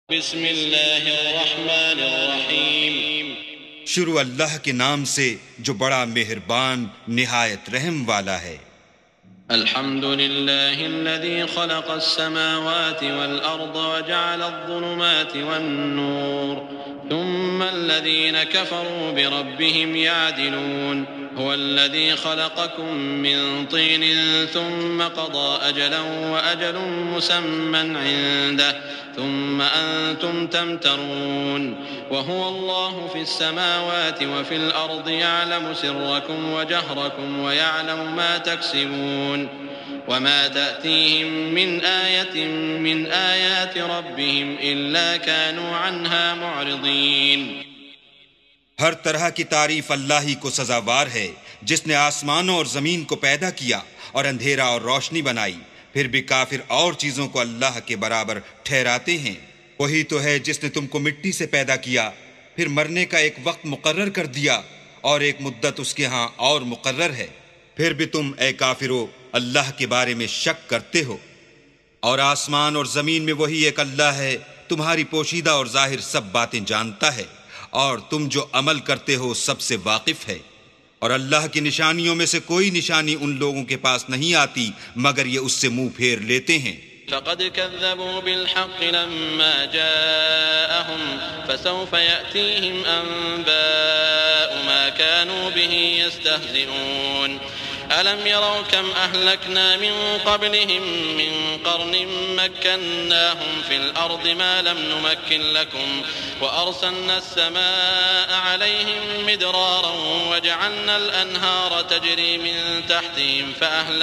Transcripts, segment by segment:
بسم اللہ الرحمن الرحیم شروع اللہ کے نام سے جو بڑا مہربان نہایت رحم والا ہے۔ الحمد للہ الذي خلق السماوات والأرض وجعل الظلمات والنور ثم الذين كفروا بربهم يعدلون هو الذي خلقكم من طين ثم قضى أجلا وأجل مسمى عنده ثم أنتم تمترون وهو الله في السماوات وفي الأرض يعلم سركم وجهركم ويعلم ما تكسبون وما تأتيهم من آية من آيات ربهم إلا كانوا عنها معرضين۔ ہر طرح کی تعریف اللہ ہی کو سزاوار ہے، جس نے آسمانوں اور زمین کو پیدا کیا اور اندھیرا اور روشنی بنائی، پھر بھی کافر اور چیزوں کو اللہ کے برابر ٹھہراتے ہیں۔ وہی تو ہے جس نے تم کو مٹی سے پیدا کیا، پھر مرنے کا ایک وقت مقرر کر دیا اور ایک مدت اس کے ہاں اور مقرر ہے، پھر بھی تم اے کافرو اللہ کے بارے میں شک کرتے ہو۔ اور آسمان اور زمین میں وہی ایک اللہ ہے، تمہاری پوشیدہ اور ظاہر سب باتیں جانتا ہے، اور تم جو عمل کرتے ہو سب سے واقف ہے۔ اور اللہ کی نشانیوں میں سے کوئی نشانی ان لوگوں کے پاس نہیں آتی مگر یہ اس سے منہ پھیر لیتے ہیں۔ فقد كذبوا بالحق لما جاءهم فسوف يأتيهم أنباء ما كانوا به يستهزئون ألم يروا كم أهلكنا من قبلهم من قرن مكناهم في الأرض ما لم نمكن لكم وأرسلنا السماء عليهم مدرارا وجعلنا الأنهار تجري من تحتهم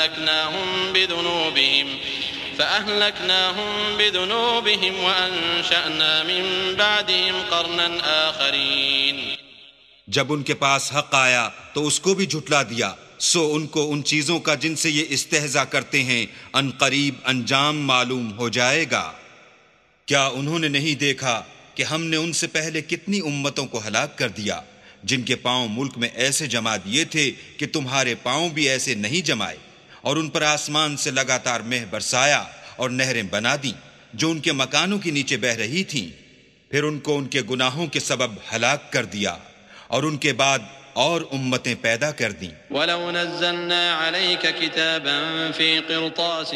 فأهلكناهم بذنوبهم وأنشأنا من بعدهم قرنا آخرين۔ جب ان کے پاس حق آیا تو اس کو بھی جھٹلا دیا، سو ان کو ان چیزوں کا جن سے یہ استہزاء کرتے ہیں ان قریب انجام معلوم ہو جائے گا۔ کیا انہوں نے نہیں دیکھا کہ ہم نے ان سے پہلے کتنی امتوں کو ہلاک کر دیا، جن کے پاؤں ملک میں ایسے جما دیے تھے کہ تمہارے پاؤں بھی ایسے نہیں جمائے، اور ان پر آسمان سے لگاتار مہ برسایا اور نہریں بنا دیں جو ان کے مکانوں کے نیچے بہہ رہی تھیں، پھر ان کو ان کے گناہوں کے سبب ہلاک کر دیا، اور ان کے بعد اور امتیں پیدا کر دیں۔ وَلَوْ نَزَّلْنَا عَلَيْكَ كِتَابًا فِي قِرْطَاسٍ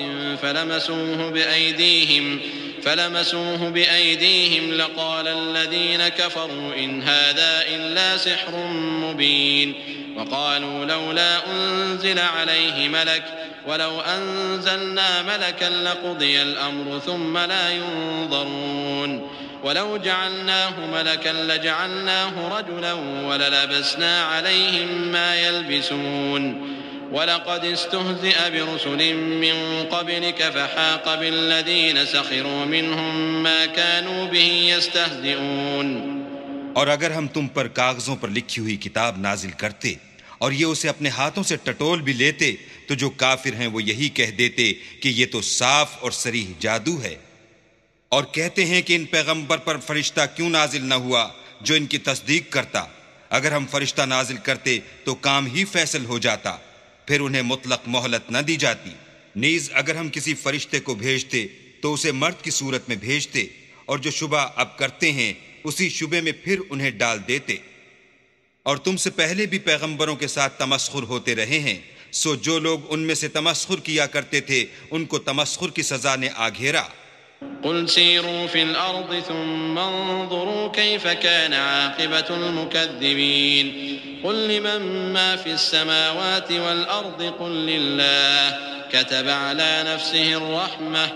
فَلَمَسُوهُ بِأَيْدِيهِمْ لَقَالَ الَّذِينَ كَفَرُوا إِنْ هَذَا إِلَّا سِحْرٌ مُبِينٌ وَقَالُوا لَوْلَا أُنزِلَ عَلَيْهِ مَلَكٌ وَلَوْ أَنزَلْنَا مَلَكًا لَقُضِيَ الْأَمْرُ ثُمَّ لَا يُنظَرُونَ ولو جعلناه ملكا لجعلناه رجلا وللبسنا عليهم ما يلبسون ولقد استهزئ برسل من قبلك فحاق بالذين سخروا منهم ما كانوا به يستهزئون۔ اور اگر ہم تم پر کاغذوں پر لکھی ہوئی کتاب نازل کرتے اور یہ اسے اپنے ہاتھوں سے ٹٹول بھی لیتے تو جو کافر ہیں وہ یہی کہہ دیتے کہ یہ تو صاف اور صریح جادو ہے، اور کہتے ہیں کہ ان پیغمبر پر فرشتہ کیوں نازل نہ ہوا جو ان کی تصدیق کرتا۔ اگر ہم فرشتہ نازل کرتے تو کام ہی فیصل ہو جاتا، پھر انہیں مطلق مہلت نہ دی جاتی۔ نیز اگر ہم کسی فرشتے کو بھیجتے تو اسے مرد کی صورت میں بھیجتے، اور جو شبہ اب کرتے ہیں اسی شبے میں پھر انہیں ڈال دیتے۔ اور تم سے پہلے بھی پیغمبروں کے ساتھ تمسخر ہوتے رہے ہیں، سو جو لوگ ان میں سے تمسخر کیا کرتے تھے ان کو تمسخر کی سزا نے آ گھیرا۔ قل سيروا في الأرض ثم انظروا كيف كان عاقبة المكذبين قل لمن ما في السماوات والأرض قل لله كتب على نفسه الرحمة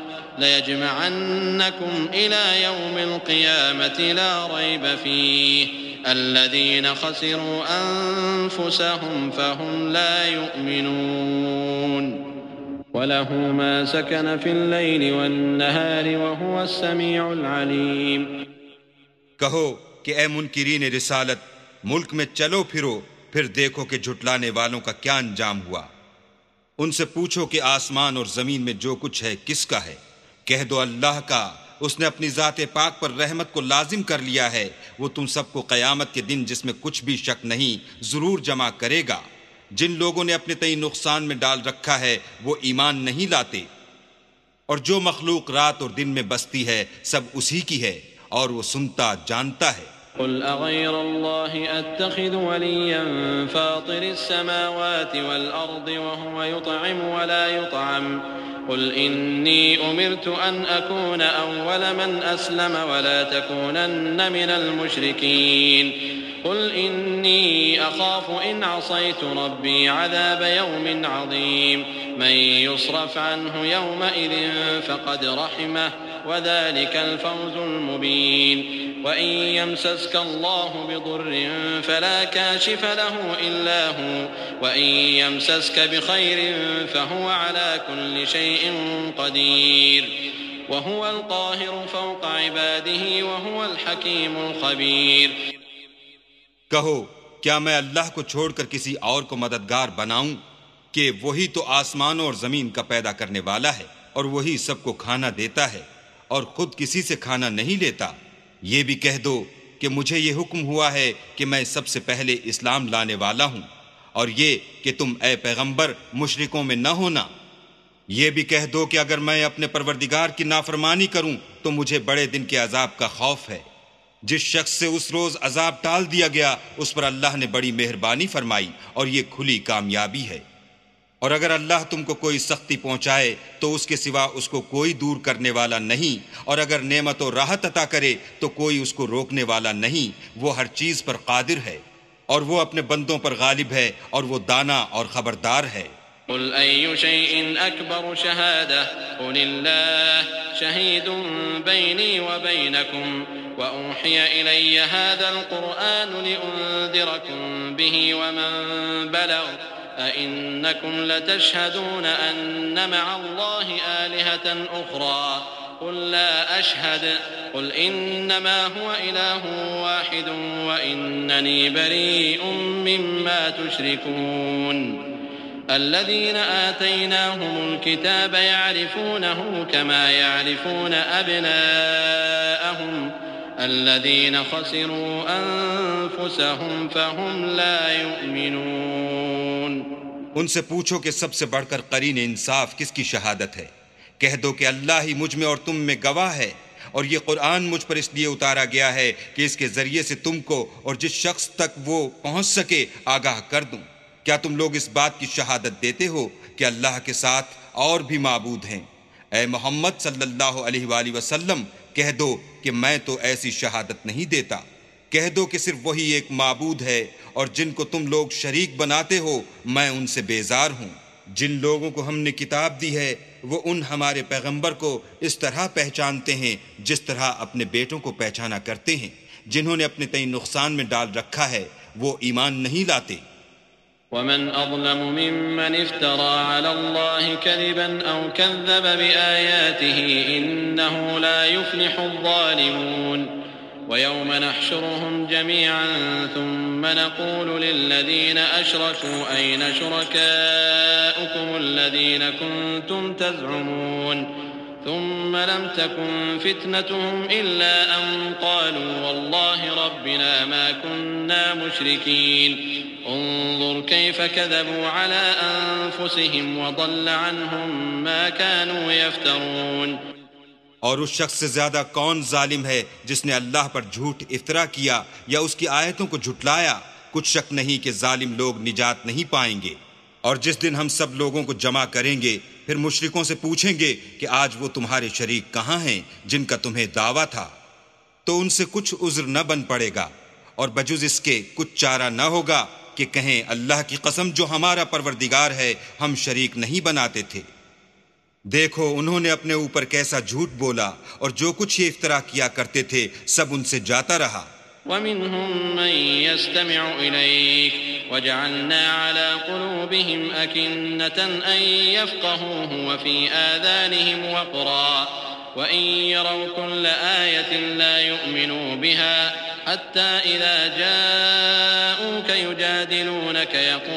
ليجمعنكم إلى يوم القيامة لا ريب فيه الذين خسروا أنفسهم فهم لا يؤمنون وَلَهُ مَا سَكَنَ فِي اللَّيْلِ وَالنَّهَارِ وَهُوَ السَّمِيعُ الْعَلِيمُ۔ کہو کہ اے منکرین رسالت، ملک میں چلو پھرو، پھر دیکھو کہ جھٹلانے والوں کا کیا انجام ہوا۔ ان سے پوچھو کہ آسمان اور زمین میں جو کچھ ہے کس کا ہے، کہہ دو اللہ کا، اس نے اپنی ذات پاک پر رحمت کو لازم کر لیا ہے، وہ تم سب کو قیامت کے دن جس میں کچھ بھی شک نہیں ضرور جمع کرے گا۔ جن لوگوں نے اپنے تئیں نقصان میں ڈال رکھا ہے وہ ایمان نہیں لاتے، اور جو مخلوق رات اور دن میں بستی ہے سب اسی کی ہے، اور وہ سنتا جانتا ہے۔ قل أغير الله أتخذ وليا فاطر السماوات والأرض وهو يطعم ولا يطعم قل إني أمرت أن أكون أول من أسلم ولا تكونن من المشركين قل إني أخاف إن عصيت ربي عذاب يوم عظيم من يصرف عنه يومئذ فقد رحمه وذلك الفوز المبين وإن يمسسك الله بضر فلا كاشف له إلا هو وإن يمسسك بخير فهو على كل شيء قدير وهو القاهر فوق عباده وهو الحكيم الخبير۔ کہو کیا میں اللہ کو چھوڑ کر کسی اور کو مددگار بناؤں کہ وہی تو آسمانوں اور زمین کا پیدا کرنے والا ہے اور وہی سب کو کھانا دیتا ہے اور خود کسی سے کھانا نہیں لیتا۔ یہ بھی کہہ دو کہ مجھے یہ حکم ہوا ہے کہ میں سب سے پہلے اسلام لانے والا ہوں، اور یہ کہ تم اے پیغمبر مشرکوں میں نہ ہونا۔ یہ بھی کہہ دو کہ اگر میں اپنے پروردگار کی نافرمانی کروں تو مجھے بڑے دن کے عذاب کا خوف ہے۔ جس شخص سے اس روز عذاب ٹال دیا گیا اس پر اللہ نے بڑی مہربانی فرمائی اور یہ کھلی کامیابی ہے۔ اور اگر اللہ تم کو کوئی سختی پہنچائے تو اس کے سوا اس کو کوئی دور کرنے والا نہیں، اور اگر نعمت و راحت عطا کرے تو کوئی اس کو روکنے والا نہیں۔ وہ ہر چیز پر قادر ہے اور وہ اپنے بندوں پر غالب ہے اور وہ دانا اور خبردار ہے۔ قل أي شيء أكبر شهادة قل الله شهيد بيني وبينكم وأوحي إلي هذا القرآن لأنذركم به ومن بلغ أئنكم لتشهدون أن مع الله آلهة أخرى قل لا أشهد قل إنما هو إله واحد وإنني بريء مما تشركون الذين آتيناهم الكتاب يعرفونه كما يعرفون أبناءهم الذين خسروا أنفسهم فهم لا يؤمنون۔ ان سے پوچھو کہ سب سے بڑھ کر قرین انصاف کس کی شہادت ہے؟ کہہ دو کہ اللہ ہی مجھ میں اور تم میں گواہ ہے، اور یہ قرآن مجھ پر اس لیے اتارا گیا ہے کہ اس کے ذریعے سے تم کو اور جس شخص تک وہ پہنچ سکے آگاہ کر دوں۔ کیا تم لوگ اس بات کی شہادت دیتے ہو کہ اللہ کے ساتھ اور بھی معبود ہیں؟ اے محمد صلی اللہ علیہ وآلہ وسلم کہہ دو کہ میں تو ایسی شہادت نہیں دیتا۔ کہہ دو کہ صرف وہی ایک معبود ہے، اور جن کو تم لوگ شریک بناتے ہو میں ان سے بیزار ہوں۔ جن لوگوں کو ہم نے کتاب دی ہے وہ ان ہمارے پیغمبر کو اس طرح پہچانتے ہیں جس طرح اپنے بیٹوں کو پہچانا کرتے ہیں۔ جنہوں نے اپنے تئیں نقصان میں ڈال رکھا ہے وہ ایمان نہیں لاتے۔ ومن أظلم ممن افترى على الله كذبا أو كذب بآياته إنه لا يفلح الظالمون ويوم نحشرهم جميعا ثم نقول للذين أشركوا أين شركاؤكم الذين كنتم تزعمون ثم لم تكن فتنتهم إلا أن قالوا والله ربنا ما كنا مشركين انظر كيف كذبوا على أنفسهم وضل عنهم ما كانوا يفترون۔ اور اس شخص سے زیادہ کون ظالم ہے جس نے اللہ پر جھوٹ افطرا کیا یا اس کی آیتوں کو جھٹلایا؟ کچھ شک نہیں کہ ظالم لوگ نجات نہیں پائیں گے۔ اور جس دن ہم سب لوگوں کو جمع کریں گے پھر مشرکوں سے پوچھیں گے کہ آج وہ تمہارے شریک کہاں ہیں جن کا تمہیں دعویٰ تھا، تو ان سے کچھ عذر نہ بن پڑے گا، اور بجز اس کے کچھ چارہ نہ ہوگا کہ کہیں اللہ کی قسم جو ہمارا پروردگار ہے ہم شریک نہیں بناتے تھے۔ دیکھو انہوں نے اپنے اوپر کیسا جھوٹ بولا، اور جو کچھ یہ افطرا کیا کرتے تھے سب ان سے جاتا رہا۔ ومنهم من يستمع إليك وجعلنا على قلوبهم أكنة أن يفقهوه وفي آذانهم وقرا وإن يروا كل آية لا يؤمنوا بها حتى إذا جاءوك يجادلونك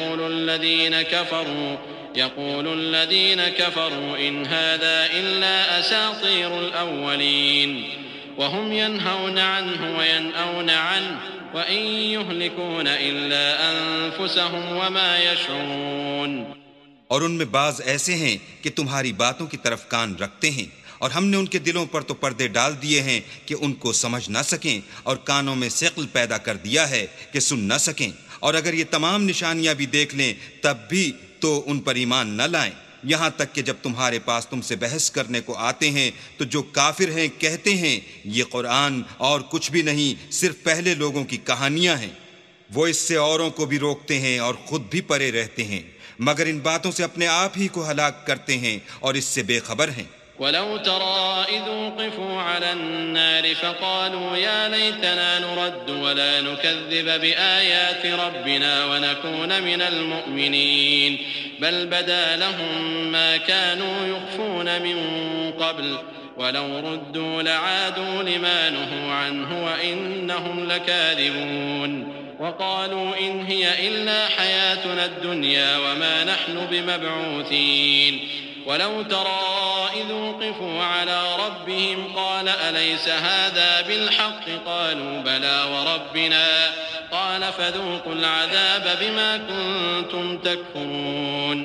يقول الذين كفروا إن هذا إلا أساطير الأولين وهم ينهون عنه وينأون عنه وإن يهلكون إلا أنفسهم وما يشعرون۔ اور ان میں بعض ایسے ہیں کہ تمہاری باتوں کی طرف کان رکھتے ہیں اور ہم نے ان کے دلوں پر تو پردے ڈال دیے ہیں کہ ان کو سمجھ نہ سکیں، اور کانوں میں ثقل پیدا کر دیا ہے کہ سن نہ سکیں، اور اگر یہ تمام نشانیاں بھی دیکھ لیں تب بھی تو ان پر ایمان نہ لائیں، یہاں تک کہ جب تمہارے پاس تم سے بحث کرنے کو آتے ہیں تو جو کافر ہیں کہتے ہیں یہ قرآن اور کچھ بھی نہیں، صرف پہلے لوگوں کی کہانیاں ہیں۔ وہ اس سے اوروں کو بھی روکتے ہیں اور خود بھی پرے رہتے ہیں، مگر ان باتوں سے اپنے آپ ہی کو ہلاک کرتے ہیں اور اس سے بے خبر ہیں۔ ولو ترى إذ وقفوا على النار فقالوا يا ليتنا نرد ولا نكذب بآيات ربنا ونكون من المؤمنين بل بدا لهم ما كانوا يخفون من قبل ولو ردوا لعادوا لما نهوا عنه وإنهم لكاذبون وقالوا إن هي إلا حياتنا الدنيا وما نحن بمبعوثين ولو ترى إذ وقفوا على ربهم قال أليس هذا بالحق قالوا بلى وربنا قال فذوقوا العذاب بما كنتم تكفرون۔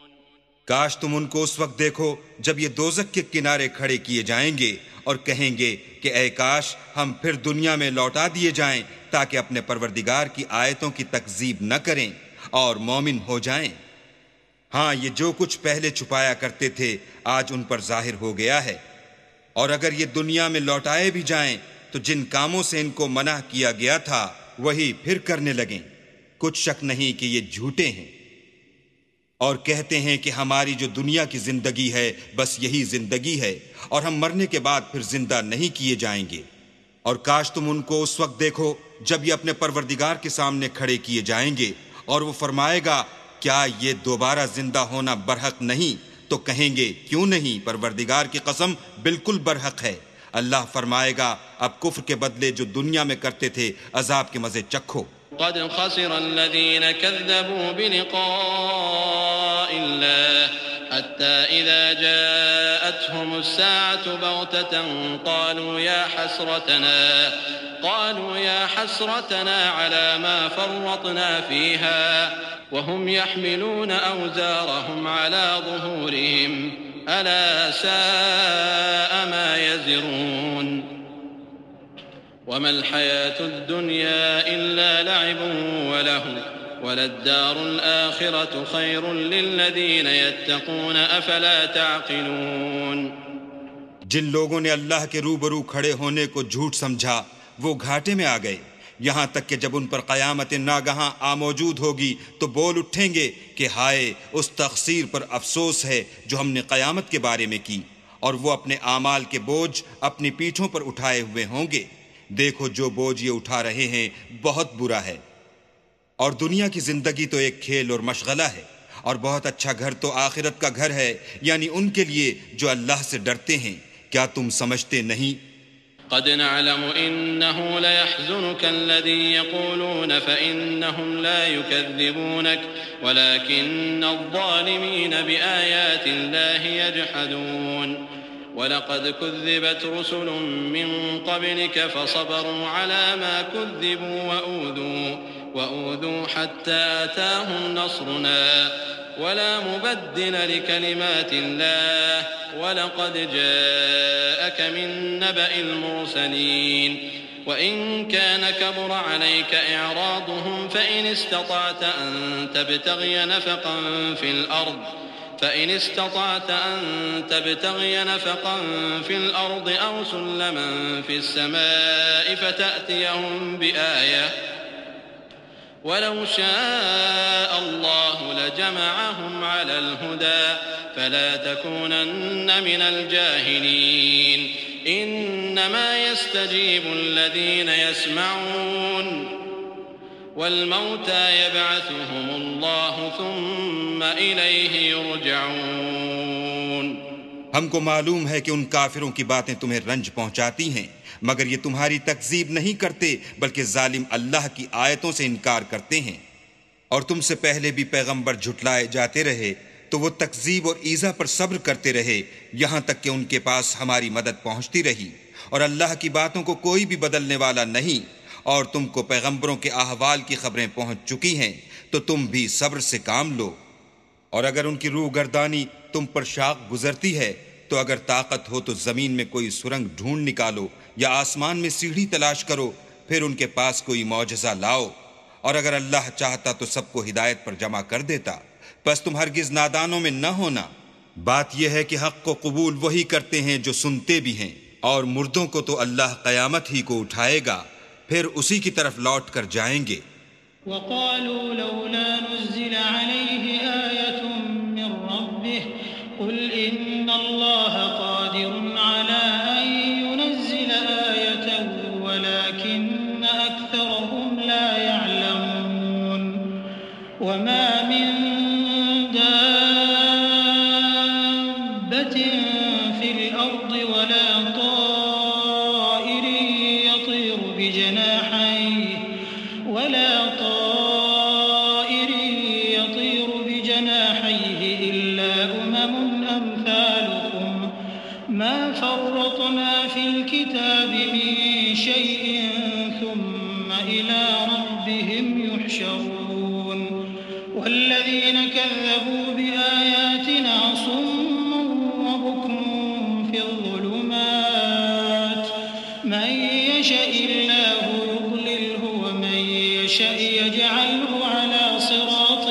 کاش تم ان کو اس وقت دیکھو جب یہ دوزخ کے کنارے کھڑے کیے جائیں گے اور کہیں گے کہ اے کاش ہم پھر دنیا میں لوٹا دیے جائیں تاکہ اپنے پروردگار کی آیتوں کی تکذیب نہ کریں اور مومن ہو جائیں۔ ہاں، یہ جو کچھ پہلے چھپایا کرتے تھے آج ان پر ظاہر ہو گیا ہے، اور اگر یہ دنیا میں لوٹائے بھی جائیں تو جن کاموں سے ان کو منع کیا گیا تھا وہی پھر کرنے لگیں۔ کچھ شک نہیں کہ یہ جھوٹے ہیں، اور کہتے ہیں کہ ہماری جو دنیا کی زندگی ہے بس یہی زندگی ہے اور ہم مرنے کے بعد پھر زندہ نہیں کیے جائیں گے۔ اور کاش تم ان کو اس وقت دیکھو جب یہ اپنے پروردگار کے سامنے کھڑے کیے جائیں گے اور وہ فرمائے گا کیا یہ دوبارہ زندہ ہونا برحق نہیں؟ تو کہیں گے کیوں نہیں، پروردگار کی قسم بالکل برحق ہے۔ اللہ فرمائے گا اب کفر کے بدلے جو دنیا میں کرتے تھے عذاب کے مزے چکھو۔ قد خسر الذين كذبوا بلقاء الله حتى إذا جاءتهم الساعة بغتة قالوا يا حسرتنا على ما فرطنا فيها وهم يحملون أوزارهم على ظهورهم ألا ساء ما يزرون وما الحياة الدنيا إلا لعب ولهو وللدار الآخرة خير للذين يتقون أفلا تعقلون۔ جن لوگوں نے اللہ کے روبرو کھڑے ہونے کو جھوٹ سمجھا وہ گھاٹے میں آ گئے، یہاں تک کہ جب ان پر قیامت ناگہاں موجود ہوگی تو بول اٹھیں گے کہ ہائے اس تقصیر پر افسوس ہے جو ہم نے قیامت کے بارے میں کی، اور وہ اپنے اعمال کے بوجھ اپنی پیٹھوں پر اٹھائے ہوئے ہوں گے۔ دیکھو جو بوجھ یہ اٹھا رہے ہیں بہت برا ہے، اور دنیا کی زندگی تو ایک کھیل اور مشغلہ ہے، اور بہت اچھا گھر تو آخرت کا گھر ہے، یعنی ان کے لیے جو اللہ سے ڈرتے ہیں۔ کیا تم سمجھتے نہیں؟ قد نعلم إنه ليحزنك الذي يقولون فإنهم لا يكذبونك ولكن الظالمين بآيات الله يجحدون ولقد كذبت رسل من قبلك فصبروا على ما كذبوا وأوذوا حتى أتاهم نصرنا ولا مبدل لكلمات الله ولقد جاءك من نبأ المرسلين وإن كان كبر عليك إعراضهم فإن استطعت أن تبتغي نفقا في الأرض أو سلما في السماء فتأتيهم بآية ولو شاء الله لجمعهم على الهدى فلا تكونن من الجاهلين إنما يستجيب الذين يسمعون والموتى يبعثهم الله ثم إليه يرجعون۔ ہم کو معلوم ہے کہ ان کافروں کی باتیں تمہیں رنج پہنچاتی ہیں، مگر یہ تمہاری تکذیب نہیں کرتے بلکہ ظالم اللہ کی آیتوں سے انکار کرتے ہیں، اور تم سے پہلے بھی پیغمبر جھٹلائے جاتے رہے تو وہ تکذیب اور ایذا پر صبر کرتے رہے یہاں تک کہ ان کے پاس ہماری مدد پہنچتی رہی، اور اللہ کی باتوں کو کوئی بھی بدلنے والا نہیں، اور تم کو پیغمبروں کے احوال کی خبریں پہنچ چکی ہیں تو تم بھی صبر سے کام لو، اور اگر ان کی روح گردانی تم پر شاق گزرتی ہے تو تو اگر طاقت ہو تو زمین میں کوئی سرنگ ڈھونڈ نکالو یا آسمان میں سیڑھی تلاش کرو، پھر ان کے پاس کوئی معجزہ لاؤ، اور اگر اللہ چاہتا تو سب کو ہدایت پر جمع کر دیتا، پس تم ہرگز نادانوں میں نہ ہونا۔ بات یہ ہے کہ حق کو قبول وہی کرتے ہیں جو سنتے بھی ہیں، اور مردوں کو تو اللہ قیامت ہی کو اٹھائے گا، پھر اسی کی طرف لوٹ کر جائیں گے۔ وقالوا لولا نزل عليه آية من ربه قل إن الله قادر على أن ينزل آية ولكن أكثرهم لا يعلمون وما من دابة في الأرض ولا طائر يطير بجناحيه إلا أمم أمثالكم ما فرطنا في الكتاب من شيء ثم إلى ربهم يحشرون والذين كذبوا بآياتنا صم وبكم في الظلمات من يشاء الله يضلله ومن يشاء يجعله على صراط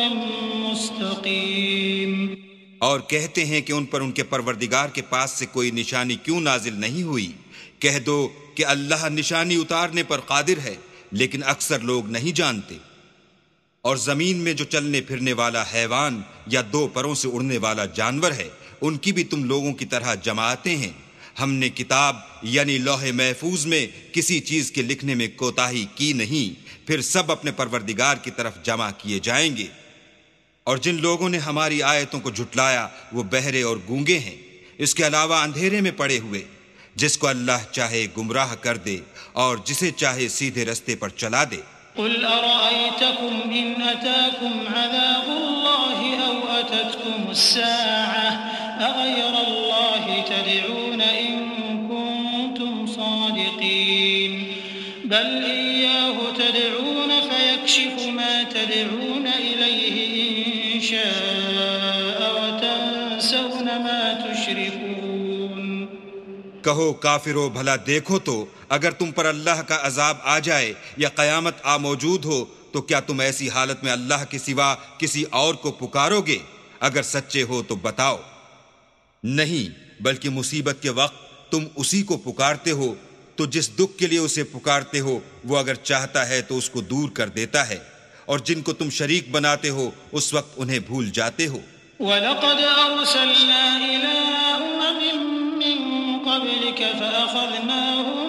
مستقيم۔ اور کہتے ہیں کہ ان پر ان کے پروردگار کے پاس سے کوئی نشانی کیوں نازل نہیں ہوئی؟ کہہ دو کہ اللہ نشانی اتارنے پر قادر ہے، لیکن اکثر لوگ نہیں جانتے۔ اور زمین میں جو چلنے پھرنے والا حیوان یا دو پروں سے اڑنے والا جانور ہے، ان کی بھی تم لوگوں کی طرح جماعتیں ہیں۔ ہم نے کتاب یعنی لوح محفوظ میں کسی چیز کے لکھنے میں کوتاہی کی نہیں، پھر سب اپنے پروردگار کی طرف جمع کیے جائیں گے۔ اور جن لوگوں نے ہماری آیتوں کو جھٹلایا وہ بہرے اور گونگے ہیں، اس کے علاوہ اندھیرے میں پڑے ہوئے۔ جس کو اللہ چاہے گمراہ کر دے اور جسے چاہے سیدھے رستے پر چلا دے۔ قل أرأيتكم إن أتاكم عذاب الله أو أتتكم الساعة أغير الله تدعون إن كنتم صادقين بل إياه تدعون فيكشف ما تدعون إليه إن شاء وتنسون ما تشركون۔ کہو کافرو بھلا دیکھو تو اگر تم پر اللہ کا عذاب آ جائے یا قیامت آ موجود ہو تو کیا تم ایسی حالت میں اللہ کے سوا کسی اور کو پکارو گے؟ اگر سچے ہو تو بتاؤ۔ نہیں، بلکہ مصیبت کے وقت تم اسی کو پکارتے ہو، تو جس دکھ کے لیے اسے پکارتے ہو وہ اگر چاہتا ہے تو اس کو دور کر دیتا ہے، اور جن کو تم شریک بناتے ہو اس وقت انہیں بھول جاتے ہو۔ وَلَقَدْ أَرْسَلْنَا إِلَىٰ أُمَمٍ مِّن قَبْلِكَ فَأَخَذْنَاهُم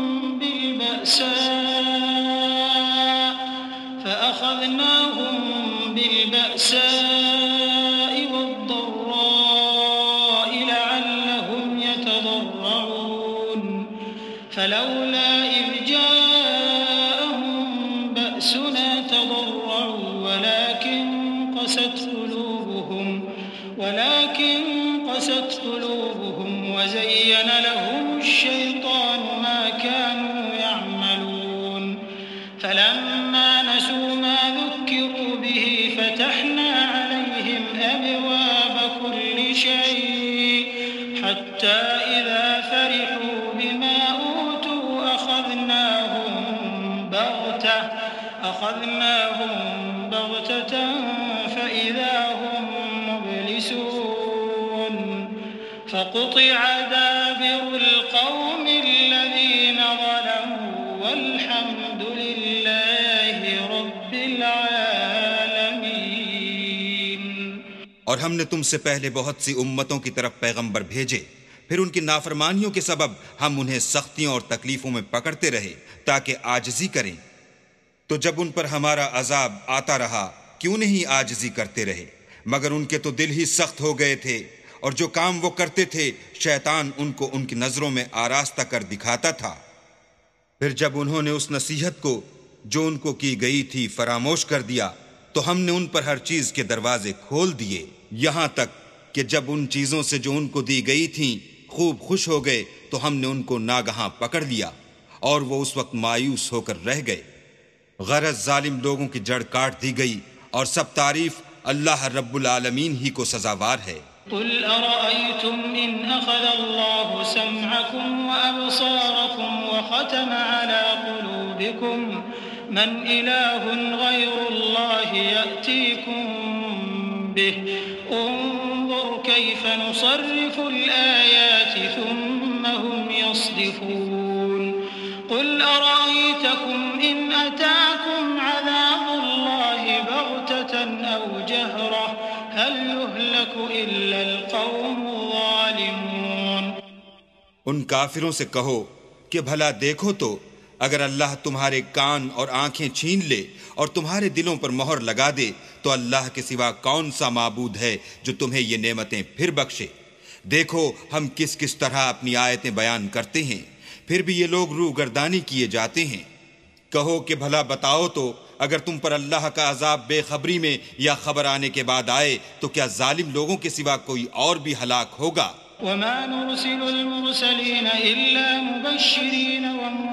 بِالْبَأْسَاءِ وَالضَّرَّاءِ لَعَلَّهُمْ يَتَضَرَّعُونَ فَلَوْلَا إِذْ جَاءَهُم بَأْسُنَا تَضَرَّعُوا وَلَكِن قَسَتْ قُلُوبُهُمْ وَزَيَّنَ لَهُمُ الشَّيْطَانُ مَا كَانُوا يَعْمَلُونَ فَلَمَّا نَسُوا مَا ذُكِّرُوا بِهِ فَتَحْنَا عَلَيْهِمْ أَبْوَابَ كُلِّ شَيْءٍ حَتَّى إِذَا فَرِحُوا بِمَا أُوتُوا أَخَذْنَاهُمْ بَغْتَةً فَإِذَا هُمْ مُبْلِسُونَ فَقُطِعَ دَابِرُ الْقَوْمِ الَّذِينَ ظَلَمُوا وَالْحَمْدُ لِلَّهِ رَبِّ الْعَالَمِينَ۔ اور ہم نے تم سے پہلے بہت سی امتوں کی طرف پیغمبر بھیجے، پھر ان کی نافرمانیوں کے سبب ہم انہیں سختیوں اور تکلیفوں میں پکڑتے رہے تاکہ عاجزی کریں۔ تو جب ان پر ہمارا عذاب آتا رہا کیوں نہیں عاجزی کرتے رہے؟ مگر ان کے تو دل ہی سخت ہو گئے تھے، اور جو کام وہ کرتے تھے شیطان ان کو ان کی نظروں میں آراستہ کر دکھاتا تھا۔ پھر جب انہوں نے اس نصیحت کو جو ان کو کی گئی تھی فراموش کر دیا تو ہم نے ان پر ہر چیز کے دروازے کھول دیے، یہاں تک کہ جب ان چیزوں سے جو ان کو دی گئی تھیں خوب خوش ہو گئے تو ہم نے ان کو ناگہاں پکڑ لیا، اور وہ اس وقت مایوس ہو کر رہ گئے۔ غرض ظالم لوگوں کی جڑ کاٹ دی گئی، اور سب تعریف اللہ رب العالمین ہی کو سزاوار ہے۔ قل أرأيتم إن أخذ الله سمعكم وأبصاركم وختم على قلوبكم من إله غير الله يأتيكم به انظر كيف نصرف الآيات ثم هم يصدفون قل أرأيتكم إن أتاكم عذاب الله بغتة أو جهرة هل يهلك إلا القوم الظالمون۔ ان کافروں سے کہو کہ بھلا دیکھو تو اگر اللہ تمہارے کان اور آنکھیں چھین لے اور تمہارے دلوں پر مہر لگا دے تو اللہ کے سوا کون سا معبود ہے جو تمہیں یہ نعمتیں پھر بخشے۔ دیکھو ہم کس کس طرح اپنی آیتیں بیان کرتے ہیں، پھر بھی یہ لوگ روگردانی کیے جاتے ہیں۔ کہو کہ بھلا بتاؤ تو اگر تم پر اللہ کا عذاب بے خبری میں یا خبر آنے کے بعد آئے تو کیا ظالم لوگوں کے سوا کوئی اور بھی ہلاک ہوگا؟ وما نرسل المرسلين إلا مبشرين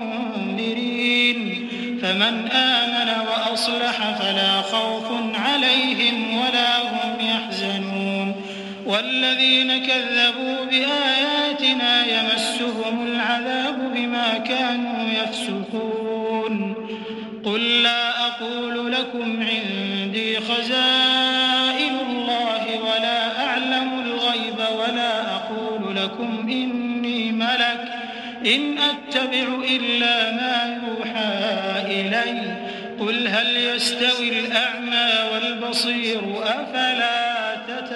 ومنذرين فمن آمن وأصلح فلا خوف عليهم ولا هم يحزنون والذين كذبوا بآياتنا يمسهم العذاب بما كانوا يفسقون قل لا أقول لكم عندي خزائن الله ولا أعلم الغيب ولا أقول لكم إني ملك إن أتبع إلا ما يوحى إلي قل هل يستوي الأعمى والبصير أفلا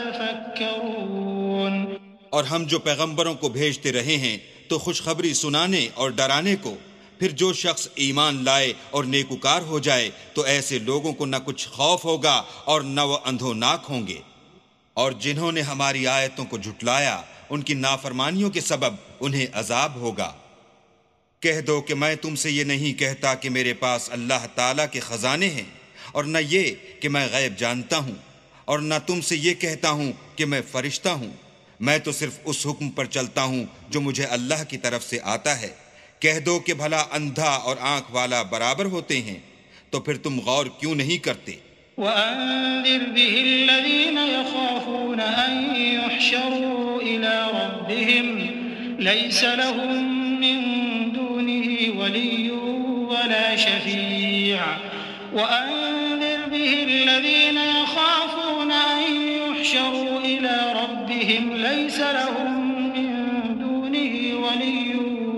تتفكرون۔ اور ہم جو پیغمبروں کو بھیجتے رہے ہیں تو خوشخبری سنانے اور ڈرانے کو، پھر جو شخص ایمان لائے اور نیکوکار ہو جائے تو ایسے لوگوں کو نہ کچھ خوف ہوگا اور نہ وہ اندھوناک ہوں گے، اور جنہوں نے ہماری آیتوں کو جھٹلایا ان کی نافرمانیوں کے سبب انہیں عذاب ہوگا۔ کہہ دو کہ میں تم سے یہ نہیں کہتا کہ میرے پاس اللہ تعالیٰ کے خزانے ہیں، اور نہ یہ کہ میں غیب جانتا ہوں، اور نہ تم سے یہ کہتا ہوں کہ میں فرشتہ ہوں، میں تو صرف اس حکم پر چلتا ہوں جو مجھے اللہ کی طرف سے آتا ہے۔ کہہ دو کہ بھلا اندھا اور آنکھ والا برابر ہوتے ہیں، تو پھر تم غور کیوں نہیں کرتے؟ وأنذر به الذين يخافون أن يحشروا إلى ربهم ليس لهم من دونه ولي ولا شفيع وأنذر به الذين يخافون أن يحشروا إلى ربهم ليس لهم من دونه ولي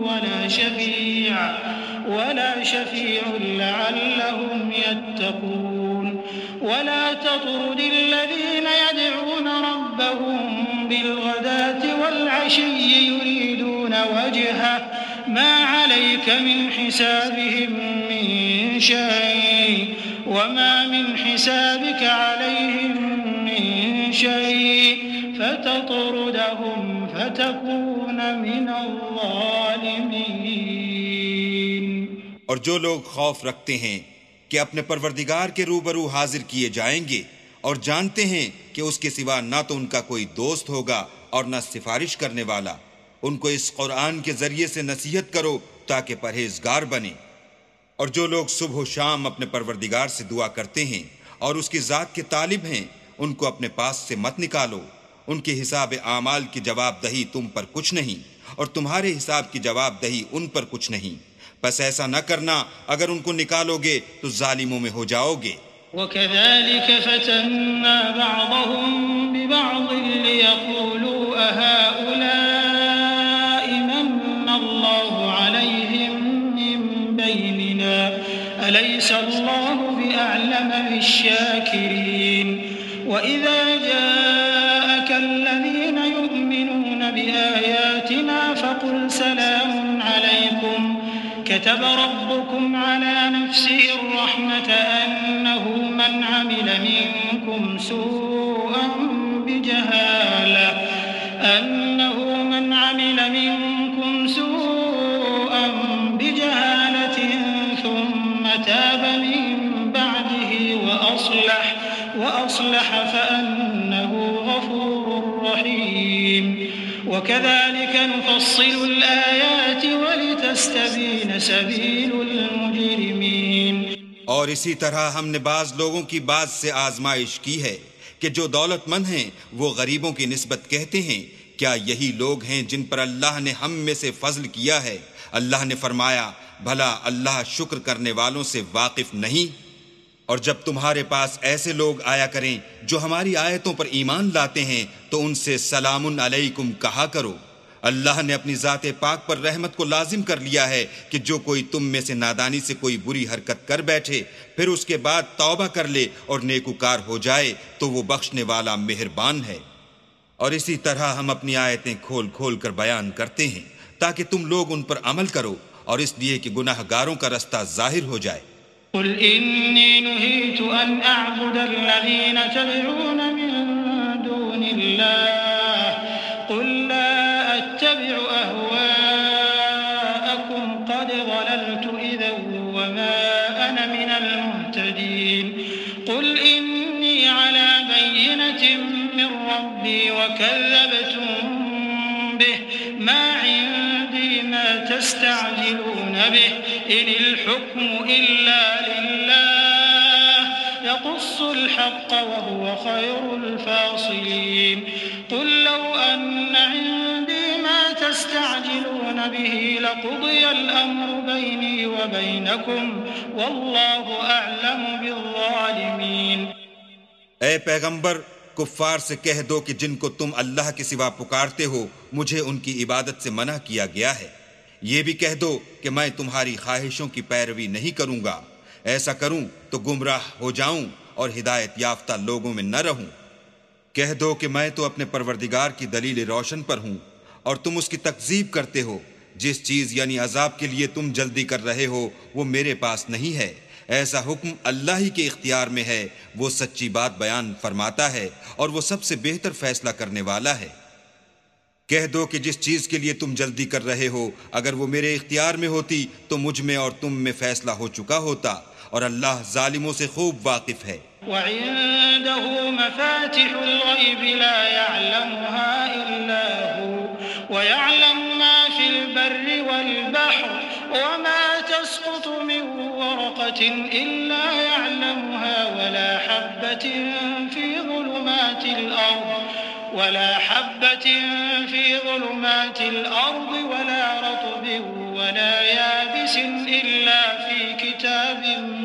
ولا شفيع لعلهم يتقون ولا تطرد الذين يدعون ربهم بالغداة والعشي يريدون وجهه ما عليك من حسابهم من شيء وما من حسابك عليهم من شيء فتطردهم فتكون من الظالمين۔ اور جو لوگ خوف رکھتے ہیں کہ اپنے پروردگار کے روبرو حاضر کیے جائیں گے اور جانتے ہیں کہ اس کے سوا نہ تو ان کا کوئی دوست ہوگا اور نہ سفارش کرنے والا، ان کو اس قرآن کے ذریعے سے نصیحت کرو تاکہ پرہیزگار بنے۔ اور جو لوگ صبح و شام اپنے پروردگار سے دعا کرتے ہیں اور اس کی ذات کے طالب ہیں، ان کو اپنے پاس سے مت نکالو، ان کے حساب اعمال کی جواب دہی تم پر کچھ نہیں اور تمہارے حساب کی جواب دہی ان پر کچھ نہیں، بس ایسا نہ کرنا، اگر ان کو نکالو گے تو ظالموں میں ہو جاؤ گے۔ وَكَذَلِكَ فَتَنَّا بَعْضَهُمْ بِبَعْضٍ لِيَقُولُوا أَهَؤُلَاءِ مَنَّ اللَّهُ عَلَيْهِمْ مِنْ بَيْنِنَا أَلَيْسَ اللَّهُ بِأَعْلَمَ بِالشَّاكِرِينَ وَإِذَا جَاءَكَ الَّذِينَ يُؤْمِنُونَ بِآيَاتِنَا فَقُلْ سَلَامٌ عَلَيْكُمْ كتب ربكم على نفسه الرحمة أنه من عمل منكم سوءا بجهالة ثم تاب من بعده وأصلح فأنه غفور رحيم وكذلك نفصل الآيات ولتستبين سبيل المجرمين۔ اور اسی طرح ہم نے بعض لوگوں کی بعض سے آزمائش کی ہے کہ جو دولت مند ہیں وہ غریبوں کی نسبت کہتے ہیں کیا یہی لوگ ہیں جن پر اللہ نے ہم میں سے فضل کیا ہے؟ اللہ نے فرمایا بھلا اللہ شکر کرنے والوں سے واقف نہیں؟ اور جب تمہارے پاس ایسے لوگ آیا کریں جو ہماری آیتوں پر ایمان لاتے ہیں تو ان سے سلام علیکم کہا کرو۔ اللہ نے اپنی ذات پاک پر رحمت کو لازم کر لیا ہے کہ جو کوئی تم میں سے نادانی سے کوئی بری حرکت کر بیٹھے پھر اس کے بعد توبہ کر لے اور نیکوکار ہو جائے تو وہ بخشنے والا مہربان ہے۔ اور اسی طرح ہم اپنی آیتیں کھول کھول کر بیان کرتے ہیں تاکہ تم لوگ ان پر عمل کرو اور اس لیے کہ گناہ گاروں کا رستہ ظاہر ہو جائے۔ قل إني نهيت أن أعبد الذين تدعون من دون الله قل لا أتبع أهواءكم قد ضللت إذا وما أنا من المهتدين قل إني على بينة من ربي وكذبتم به ما عندي ما تستعجلون به إن الحكم إلا لله يقص الحق وهو خير الفاصلين قل لو أن عندي ما تستعجلون به لقضي الأمر بيني وبينكم والله أعلم بالظالمين۔ اے پیغمبر کفار سے کہہ دو کہ جن کو تم اللہ کے سوا پکارتے ہو مجھے ان کی عبادت سے منع کیا گیا ہے۔ یہ بھی کہہ دو کہ میں تمہاری خواہشوں کی پیروی نہیں کروں گا، ایسا کروں تو گمراہ ہو جاؤں اور ہدایت یافتہ لوگوں میں نہ رہوں۔ کہہ دو کہ میں تو اپنے پروردگار کی دلیل روشن پر ہوں اور تم اس کی تکذیب کرتے ہو۔ جس چیز یعنی عذاب کے لیے تم جلدی کر رہے ہو وہ میرے پاس نہیں ہے، ایسا حکم اللہ ہی کے اختیار میں ہے، وہ سچی بات بیان فرماتا ہے اور وہ سب سے بہتر فیصلہ کرنے والا ہے۔ کہہ دو کہ جس چیز کے لیے تم جلدی کر رہے ہو اگر وہ میرے اختیار میں ہوتی تو مجھ میں اور تم میں فیصلہ ہو چکا ہوتا اور اللہ ظالموں سے خوب واقف ہے۔ وعنده مفاتح الغيب لا يعلمها إلا هو ويعلم ما في البر والبحر وما تسقط من ورقة إلا يعلمها ولا حبة في ظلمات الأرض ولا رطب ولا يابس إلا في كتاب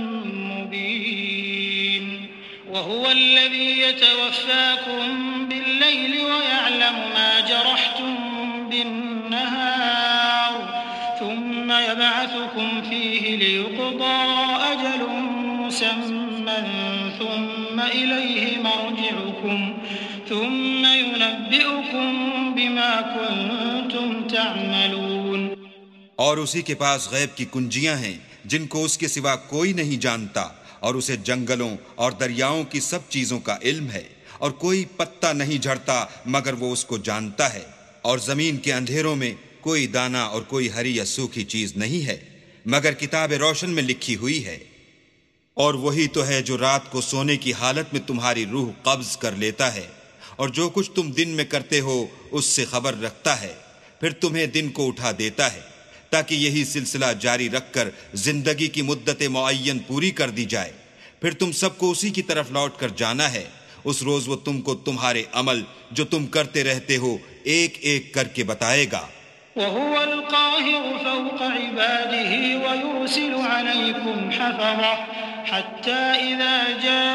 مبين وهو الذي يتوفاكم بالليل ويعلم ما جرحتم بالنهار ثم يبعثكم فيه ليقضى أجل مسمى ثم إليه مرجعكم ثم ينبئكم بما كنتم تعملون۔ اور اسی کے پاس غیب کی کنجیاں ہیں جن کو اس کے سوا کوئی نہیں جانتا، اور اسے جنگلوں اور دریاؤں کی سب چیزوں کا علم ہے، اور کوئی پتا نہیں جھڑتا مگر وہ اس کو جانتا ہے، اور زمین کے اندھیروں میں کوئی دانہ اور کوئی ہری یا سوکھی چیز نہیں ہے مگر کتاب روشن میں لکھی ہوئی ہے۔ اور وہی تو ہے جو رات کو سونے کی حالت میں تمہاری روح قبض کر لیتا ہے، اور جو کچھ تم دن میں کرتے ہو اس سے خبر رکھتا ہے، پھر تمہیں دن کو اٹھا دیتا ہے تاکہ یہی سلسلہ جاری رکھ کر زندگی کی مدت معین پوری کر دی جائے، پھر تم سب کو اسی کی طرف لوٹ کر جانا ہے۔ اس روز وہ تم کو تمہارے عمل جو تم کرتے رہتے ہو ایک ایک کر کے بتائے گا۔ وهو القاهر فوق عباده ويرسل عليكم حفظة حتى إذا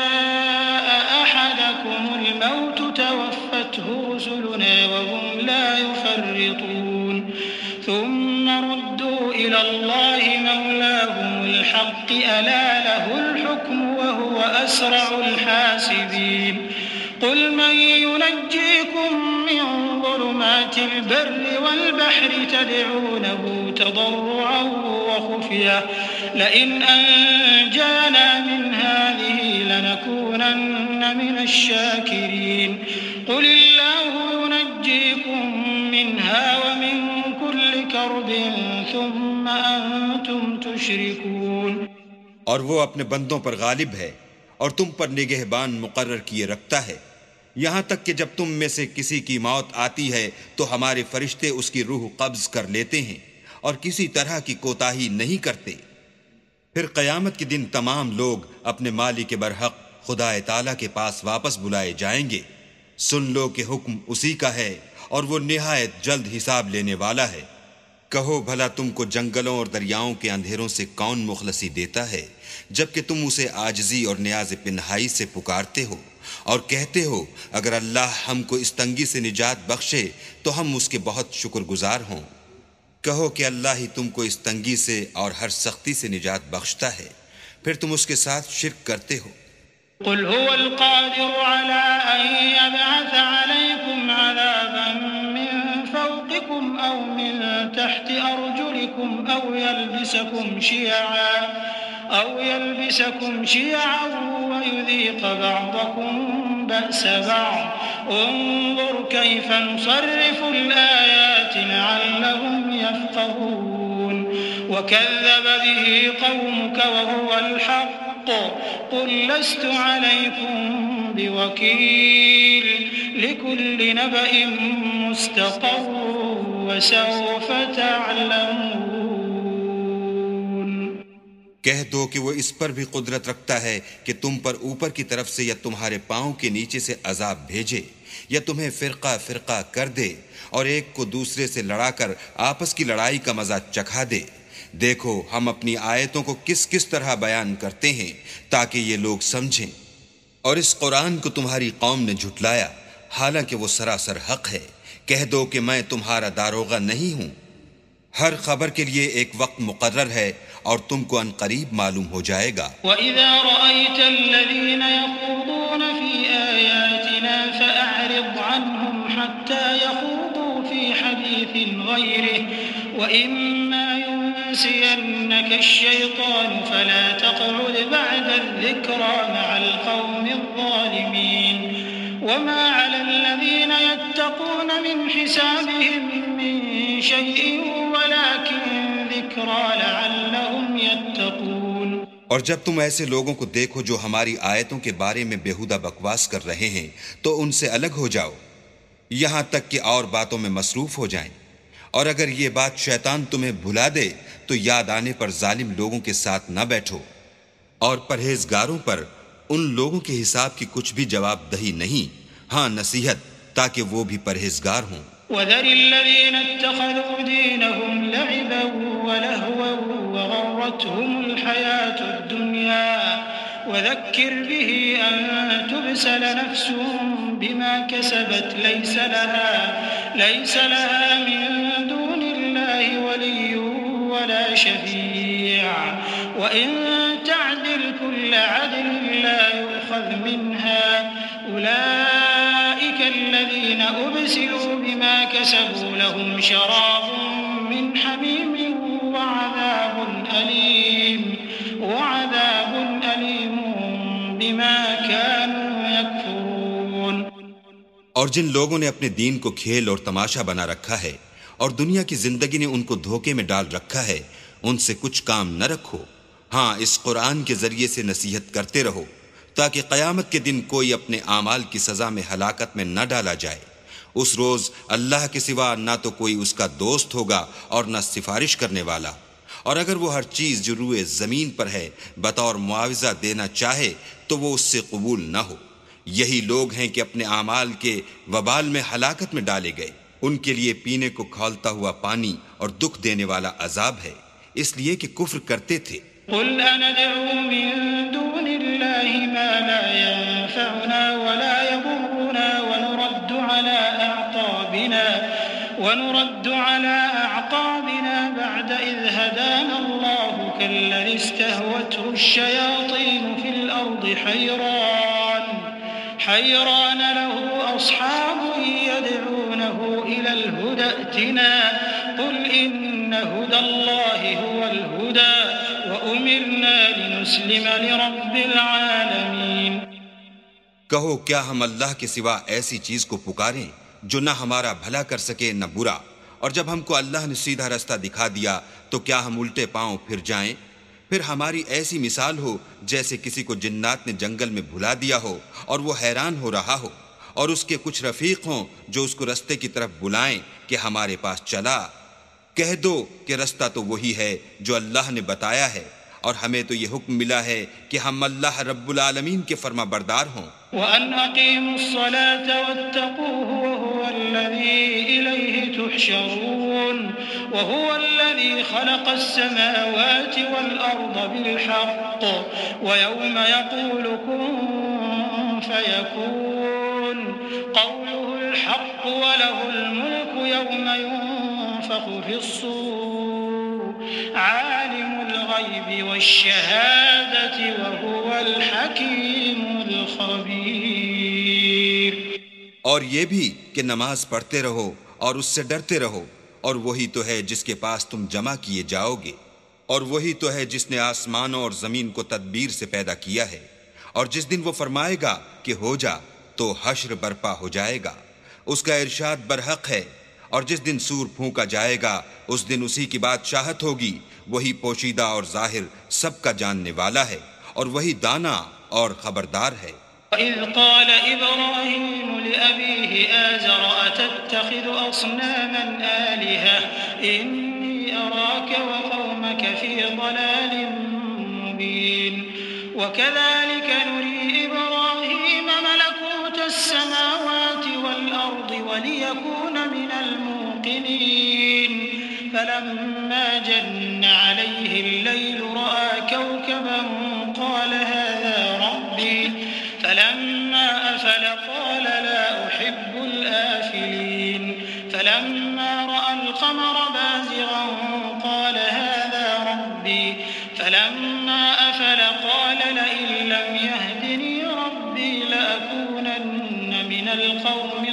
جاء أحدكم الموت توفته رسلنا وهم لا يفرطون ثم ردوا إلى الله مولاهم الحق ألا له الحكم وهو أسرع الحاسبين قل من ينجيكم من ظلمات البر والبحر تدعونه تضرعا وخفية لئن أنجانا من هذه لنكونن من الشاكرين قل الله ينجيكم منها ومن كل كرب ثم أنتم تشركون۔ اور وہ اپنے بندوں پر غالب ہے اور تم پر نگہبان مقرر کیے رکھتا ہے، یہاں تک کہ جب تم میں سے کسی کی موت آتی ہے تو ہمارے فرشتے اس کی روح قبض کر لیتے ہیں اور کسی طرح کی کوتاہی نہیں کرتے۔ پھر قیامت کے دن تمام لوگ اپنے مالک برحق خدا تعالیٰ کے پاس واپس بلائے جائیں گے۔ سن لو کہ حکم اسی کا ہے اور وہ نہایت جلد حساب لینے والا ہے۔ کہو بھلا تم کو جنگلوں اور دریاؤں کے اندھیروں سے کون مخلصی دیتا ہے، جبکہ تم اسے عاجزی اور نیاز پنہائی سے پکارتے ہو اور کہتے ہو اگر اللہ ہم کو اس تنگی سے نجات بخشے تو ہم اس کے بہت شکر گزار ہوں۔ کہو کہ اللہ ہی تم کو اس تنگی سے اور ہر سختی سے نجات بخشتا ہے، پھر تم اس کے ساتھ شرک کرتے ہو۔ قل هو القادر على أن يبعث عليكم عذابا من فوقكم أو من تحت أرجلكم أو يلبسكم شيعا ويذيق بعضكم بأس بعض انظر كيف نصرف الآيات لعلهم يفقهون وكذب به قومك وهو الحق قل لست عليكم بوكيل لكل نبأ مستقر وسوف تعلمون۔ کہہ دو کہ وہ اس پر بھی قدرت رکھتا ہے کہ تم پر اوپر کی طرف سے یا تمہارے پاؤں کے نیچے سے عذاب بھیجے یا تمہیں فرقہ فرقہ کر دے اور ایک کو دوسرے سے لڑا کر آپس کی لڑائی کا مزہ چکھا دے۔ دیکھو ہم اپنی آیتوں کو کس کس طرح بیان کرتے ہیں تاکہ یہ لوگ سمجھیں۔ اور اس قرآن کو تمہاری قوم نے جھٹلایا حالانکہ وہ سراسر حق ہے۔ کہہ دو کہ میں تمہارا داروغہ نہیں ہوں۔ ہر خبر کے لیے ایک وقت مقرر ہے اور تم کو ان قریب معلوم ہو جائے گا۔ وَإِذَا رَأَيْتَ الَّذِينَ يَخُوضُونَ فِي آيَاتِنَا فَأَعْرِضْ عَنْهُمْ حَتَّى يَخُوضُوا فِي حَدِيثٍ غَيْرِهِ وَإِمَّا يُنْسِيَنَّكَ الشَّيْطَانُ فَلَا تَقْعُدْ بَعْدَ الذِّكْرَى مَعَ الْقَوْمِ الظَّالِمِينَ وَمَا عَلَى الَّذِينَ يَتَّقُونَ مِنْ حِسَابِهِمْ مِنْ شَيْءٍ وَلَكِنْ ذِكْرَى لَعَلَّهُمْ يَتَّقُونَ۔ اور جب تم ایسے لوگوں کو دیکھو جو ہماری آیتوں کے بارے میں بیہودہ بکواس کر رہے ہیں تو ان سے الگ ہو جاؤ یہاں تک کہ اور باتوں میں مصروف ہو جائیں، اور اگر یہ بات شیطان تمہیں بھلا دے تو یاد آنے پر ظالم لوگوں کے ساتھ نہ بیٹھو، اور پرہیزگاروں پر ان لوگوں کے حساب کی کچھ بھی جواب دہی نہیں، ہاں نصیحت تاکہ وہ بھی پرہیزگار ہوں۔ وَذَرِ الَّذِينَ اتَّخَذُوا دِينَهُمْ لَعِبًا وَلَهْوًا وَغَرَّتْهُمُ الْحَيَاةُ الدُّنْيَا وَذَكِّرْ بِهِ أَن تُبْسَلَ نَفْسٌ بِمَا كَسَبَتْ لَيْسَ لَهَا مِن دُونِ اللَّهِ وَلِيٌّ وَلَا شَفِيعٌ وَإِن تَعْدِلْ كُلَّ عَدْلٍ لَّا يُؤْخَذْ مِنْهَا أُولَٰئِكَ الَّذِينَ أُبْسِلُوا بِمَا كَسَبُوا لَهُمْ شَرَابٌ مِّنْ حَمِيمٍ وَعَذَابٌ أَلِيمٌ بِمَا كَانُوا يَكْفُرُونَ۔ اور جن لوگوں نے اپنے دین کو کھیل اور تماشا بنا رکھا ہے اور دنیا کی زندگی نے ان کو دھوکے میں ڈال رکھا ہے، ان سے کچھ کام نہ رکھو، ہاں اس قرآن کے ذریعے سے نصیحت کرتے رہو تاکہ قیامت کے دن کوئی اپنے اعمال کی سزا میں ہلاکت میں نہ ڈالا جائے۔ اس روز اللہ کے سوا نہ تو کوئی اس کا دوست ہوگا اور نہ سفارش کرنے والا، اور اگر وہ ہر چیز جو روئے زمین پر ہے بطور معاوضہ دینا چاہے تو وہ اس سے قبول نہ ہو۔ یہی لوگ ہیں کہ اپنے اعمال کے وبال میں ہلاکت میں ڈالے گئے، ان کے لیے پینے کو کھولتا ہوا پانی اور دکھ دینے والا عذاب ہے، اس لیے کہ کفر کرتے تھے۔ قل أندعو من دون الله ما لا ينفعنا ولا يضرنا ونرد على أعقابنا بعد إذ هدانا الله كالذي استهوته الشياطين في الأرض حيران له أصحاب يدعونه إلى الهدى ائتنا قل إن هدى الله هو الهدى وأمرنا لنسلم لرب العالمين۔ کہو کیا ہم اللہ کے سوا ایسی چیز کو پکاریں جو نہ ہمارا بھلا کر سکے نہ برا، اور جب ہم کو اللہ نے سیدھا رستہ دکھا دیا تو کیا ہم الٹے پاؤں پھر جائیں؟ پھر ہماری ایسی مثال ہو جیسے کسی کو جنات نے جنگل میں بھلا دیا ہو اور وہ حیران ہو رہا ہو، اور اس کے کچھ رفیق ہوں جو اس کو رستے کی طرف بلائیں کہ ہمارے پاس چلا۔ کہہ دو کہ رستہ تو وہی ہے جو اللہ نے بتایا ہے، اور ہمیں تو یہ حکم ملا ہے کہ ہم اللہ رب العالمین کے فرما بردار ہوں۔ وَأَنْ أَقِيمُوا الصَّلَاةَ وَاتَّقُوهُ وَهُوَ الَّذِي إِلَيْهِ تُحْشَرُونَ وَهُوَ الَّذِي خَلَقَ السَّمَاوَاتِ وَالْأَرْضَ بِالْحَقِّ وَيَوْمَ يَقُولُ كُن فَيَكُونُ قَوْلُهُ الْحَقُّ وَلَهُ الْمُلْكُ يَوْمَ يُنفَخُ فِي الصُّورِ عَالِمُ الْغَيْبِ وَالشَّهَادَةِ وَهُوَ الْحَكِيمُ الْخَبِيرُ۔ اور یہ بھی کہ نماز پڑھتے رہو اور اس سے ڈرتے رہو، اور وہی تو ہے جس کے پاس تم جمع کیے جاؤ گے، اور وہی تو ہے جس نے آسمانوں اور زمین کو تدبیر سے پیدا کیا ہے، اور جس دن وہ فرمائے گا کہ ہو جا تو حشر برپا ہو جائے گا، اس کا ارشاد برحق ہے، اور جس دن سور پھونکا جائے گا اس دن اسی کی بادشاہت ہوگی، وہی پوشیدہ اور ظاہر سب کا جاننے والا ہے، اور وہی دانا اور خبردار ہے۔ وَإِذْ قَالَ إِبْرَاهِيمُ لِأَبِيهِ آزَرَ أَتَتَّخِذُ أَصْنَامًا آلِهَةً إِنِّي أَرَاكَ وَقَوْمَكَ فِي ضَلَالٍ مُّبِينٍ وَكَذَلِكَ نُرِي إِبْرَاهِيمَ مَلَكُوتَ السَّمَاوَاتِ وَالْأَرْضِ وَلِيَكُونَ مِنَ الْمُوقِنِينَ فَلَمَّا جَنَّ عَلَيْهِ اللَّيْلُ رَأَىٰ كَوْكَبًا قَالَ هَٰذَا رَبِّي فلما أفل قال لا أحب الآفلين فلما رأى القمر بازغا قال هذا ربي فلما أفل قال لئن لم يهدني ربي لأكونن من القوم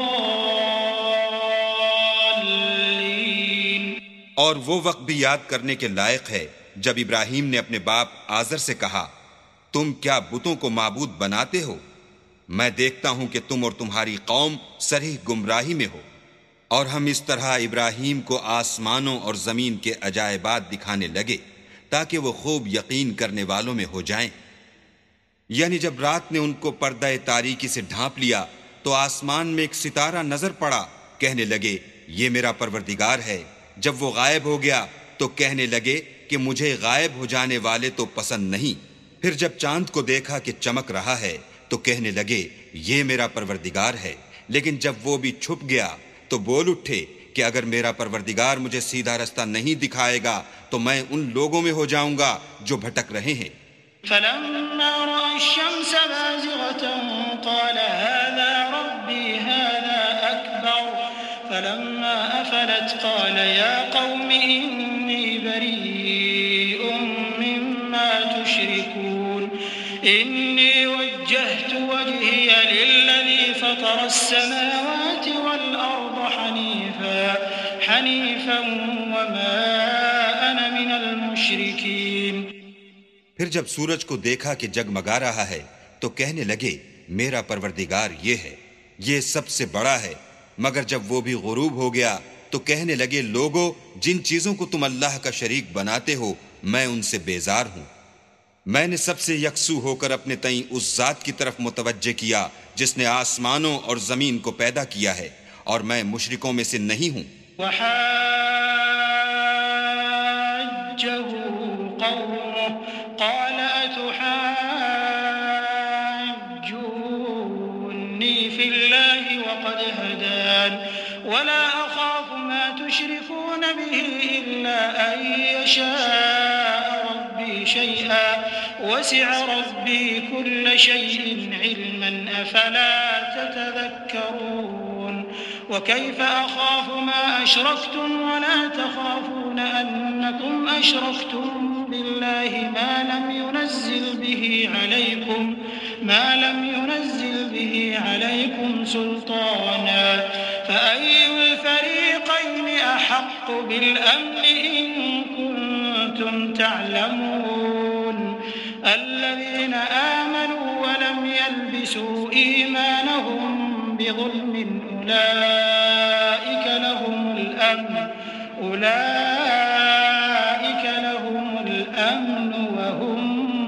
الضالين۔ اور وہ وقت بھی یاد کرنے کے لائق ہے جب ابراہیم نے اپنے باپ آزر سے کہا، تم کیا بتوں کو معبود بناتے ہو؟ میں دیکھتا ہوں کہ تم اور تمہاری قوم صریح گمراہی میں ہو۔ اور ہم اس طرح ابراہیم کو آسمانوں اور زمین کے عجائبات دکھانے لگے تاکہ وہ خوب یقین کرنے والوں میں ہو جائیں۔ یعنی جب رات نے ان کو پردہ تاریکی سے ڈھانپ لیا تو آسمان میں ایک ستارہ نظر پڑا، کہنے لگے یہ میرا پروردگار ہے۔ جب وہ غائب ہو گیا تو کہنے لگے کہ مجھے غائب ہو جانے والے تو پسند نہیں۔ پھر جب چاند کو دیکھا کہ چمک رہا ہے تو کہنے لگے یہ میرا پروردگار ہے، لیکن جب وہ بھی چھپ گیا تو بول اٹھے کہ اگر میرا پروردگار مجھے سیدھا رستہ نہیں دکھائے گا تو میں ان لوگوں میں ہو جاؤں گا جو بھٹک رہے ہیں۔ فلما رأى الشمس بازغة قال هذا ربي هذا أكبر فلما أفلت قال يا قوم إني بريء مما تشركون إني وجهت وجهي للذي فطر السماوات والأرض حنيفا وما أنا من المشركين۔ پھر جب سورج کو دیکھا کہ جگمگا رہا ہے تو کہنے لگے میرا پروردگار یہ ہے، یہ سب سے بڑا ہے۔ مگر جب وہ بھی غروب ہو گیا تو کہنے لگے لوگو جن چیزوں کو تم اللہ کا شریک بناتے ہو میں ان سے بیزار ہوں۔ میں نے سب سے یکسو ہو کر اپنے تئیں اس ذات کی طرف متوجہ کیا جس نے آسمانوں اور زمین کو پیدا کیا ہے، اور میں مشرکوں میں سے نہیں ہوں۔ قال أتحاجوني في الله وقد هدان ولا أخاف ما تشركون به إلا أن يشاء ربي شيئا وسع ربي كل شيء علما أفلا تتذكرون وكيف أخاف ما أشركتم ولا تخافون أنكم أشركتم بالله ما لم ينزل به عليكم سلطانا فأي الفريقين أحق بالأمن إن كنتم تعلمون الذين آمنوا ولم يلبسوا إيمانهم بظلم أولئك لهم الأمن وهم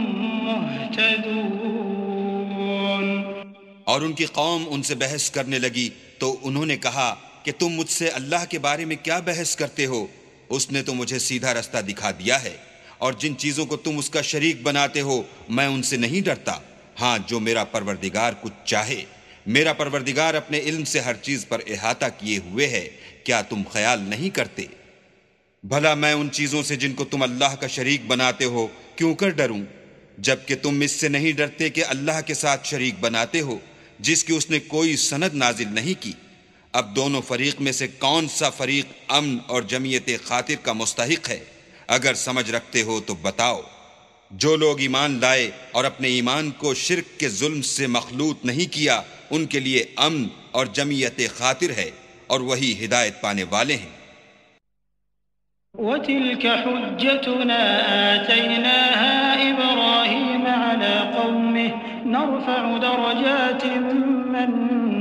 مهتدون۔ اور ان کی قوم ان سے بحث کرنے لگی تو انہوں نے کہا کہ تم مجھ سے اللہ کے بارے میں کیا بحث کرتے ہو؟ اس نے تو مجھے سیدھا رستہ دکھا دیا ہے، اور جن چیزوں کو تم اس کا شریک بناتے ہو میں ان سے نہیں ڈرتا، ہاں جو میرا پروردگار کچھ چاہے۔ میرا پروردگار اپنے علم سے ہر چیز پر احاطہ کیے ہوئے ہے، کیا تم خیال نہیں کرتے؟ بھلا میں ان چیزوں سے جن کو تم اللہ کا شریک بناتے ہو کیوں کر ڈروں، جبکہ تم اس سے نہیں ڈرتے کہ اللہ کے ساتھ شریک بناتے ہو جس کی اس نے کوئی سند نازل نہیں کی۔ اب دونوں فریق میں سے کون سا فریق امن اور جمعیت خاطر کا مستحق ہے؟ اگر سمجھ رکھتے ہو تو بتاؤ۔ جو لوگ ایمان لائے اور اپنے ایمان کو شرک کے ظلم سے مخلوط نہیں کیا ان کے لیے امن اور جمعیت خاطر ہے، اور وہی ہدایت پانے والے ہیں۔ وَتِلْكَ حُجَّتُنَا آتَيْنَاهَا إِبْرَاهِيمَ عَلَى قَوْمِهِ نَرْفَعُ دَرَجَاتٍ مَّن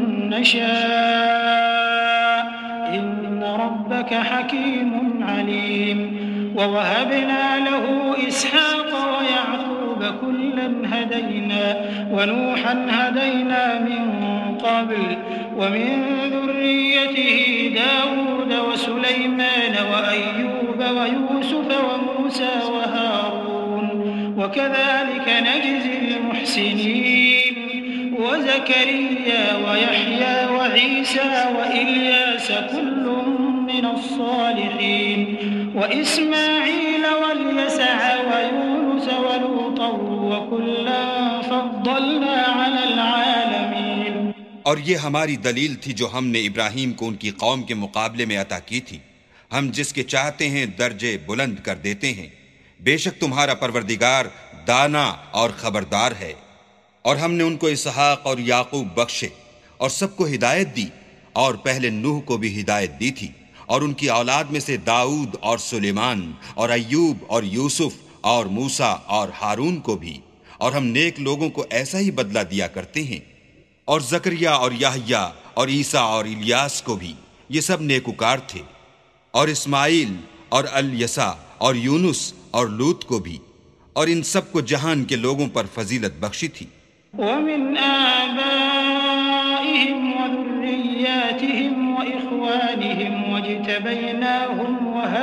نَّشَاءُ إِنَّ رَبَّكَ حَكِيمٌ عَلِيمٌ وَوَهَبْنَا لَهُ إِسْحَاقَ وَيَعْقُوبَ كُلًّا هَدَيْنَا وَنُوحًا هَدَيْنَا مِن قَبْلُ وَمِن ذُرِّيَّتِهِ دَاوُودَ وَسُلَيْمَانَ وَأَيُّوبَ وَيُوسُفَ وَمُوسَى وَهَارُونَ وَكَذَلِكَ نَجْزِي الْمُحْسِنِينَ وَزَكَرِيَّا وَيَحْيَى وَعِيسَى وَإِلْيَاسَ كُلٌّ مِّنَ الصَّالِحِينَ وَإِسْمَاعِيلَ وَالْيَسَعَ وَيُونُسَ وَلُوطًا وَكُلًّا فَضَّلْنَا عَلَى الْعَالَمِينَ۔ اور یہ ہماری دلیل تھی جو ہم نے ابراہیم کو ان کی قوم کے مقابلے میں عطا کی تھی، ہم جس کے چاہتے ہیں درجے بلند کر دیتے ہیں۔ بے شک تمہارا پروردگار دانا اور خبردار ہے۔ اور ہم نے ان کو اسحاق اور یعقوب بخشے اور سب کو ہدایت دی، اور پہلے نوح کو بھی ہدایت دی تھی، اور ان کی اولاد میں سے داؤد اور سلیمان اور ایوب اور یوسف اور موسیٰ اور ہارون کو بھی، اور ہم نیک لوگوں کو ایسا ہی بدلہ دیا کرتے ہیں۔ اور زکریا اور یحییٰ اور عیسیٰ اور الیاس کو بھی، یہ سب نیکوکار تھے، اور اسماعیل اور الیسع اور یونس اور لوط کو بھی، اور ان سب کو جہان کے لوگوں پر فضیلت بخشی تھی۔ وَمِنْ آبَائِهِمْ وَذُرِّيَّاتِهِمْ وَإِخْوَانِهِمْ وَاجْتَبَيْنَاهُمْ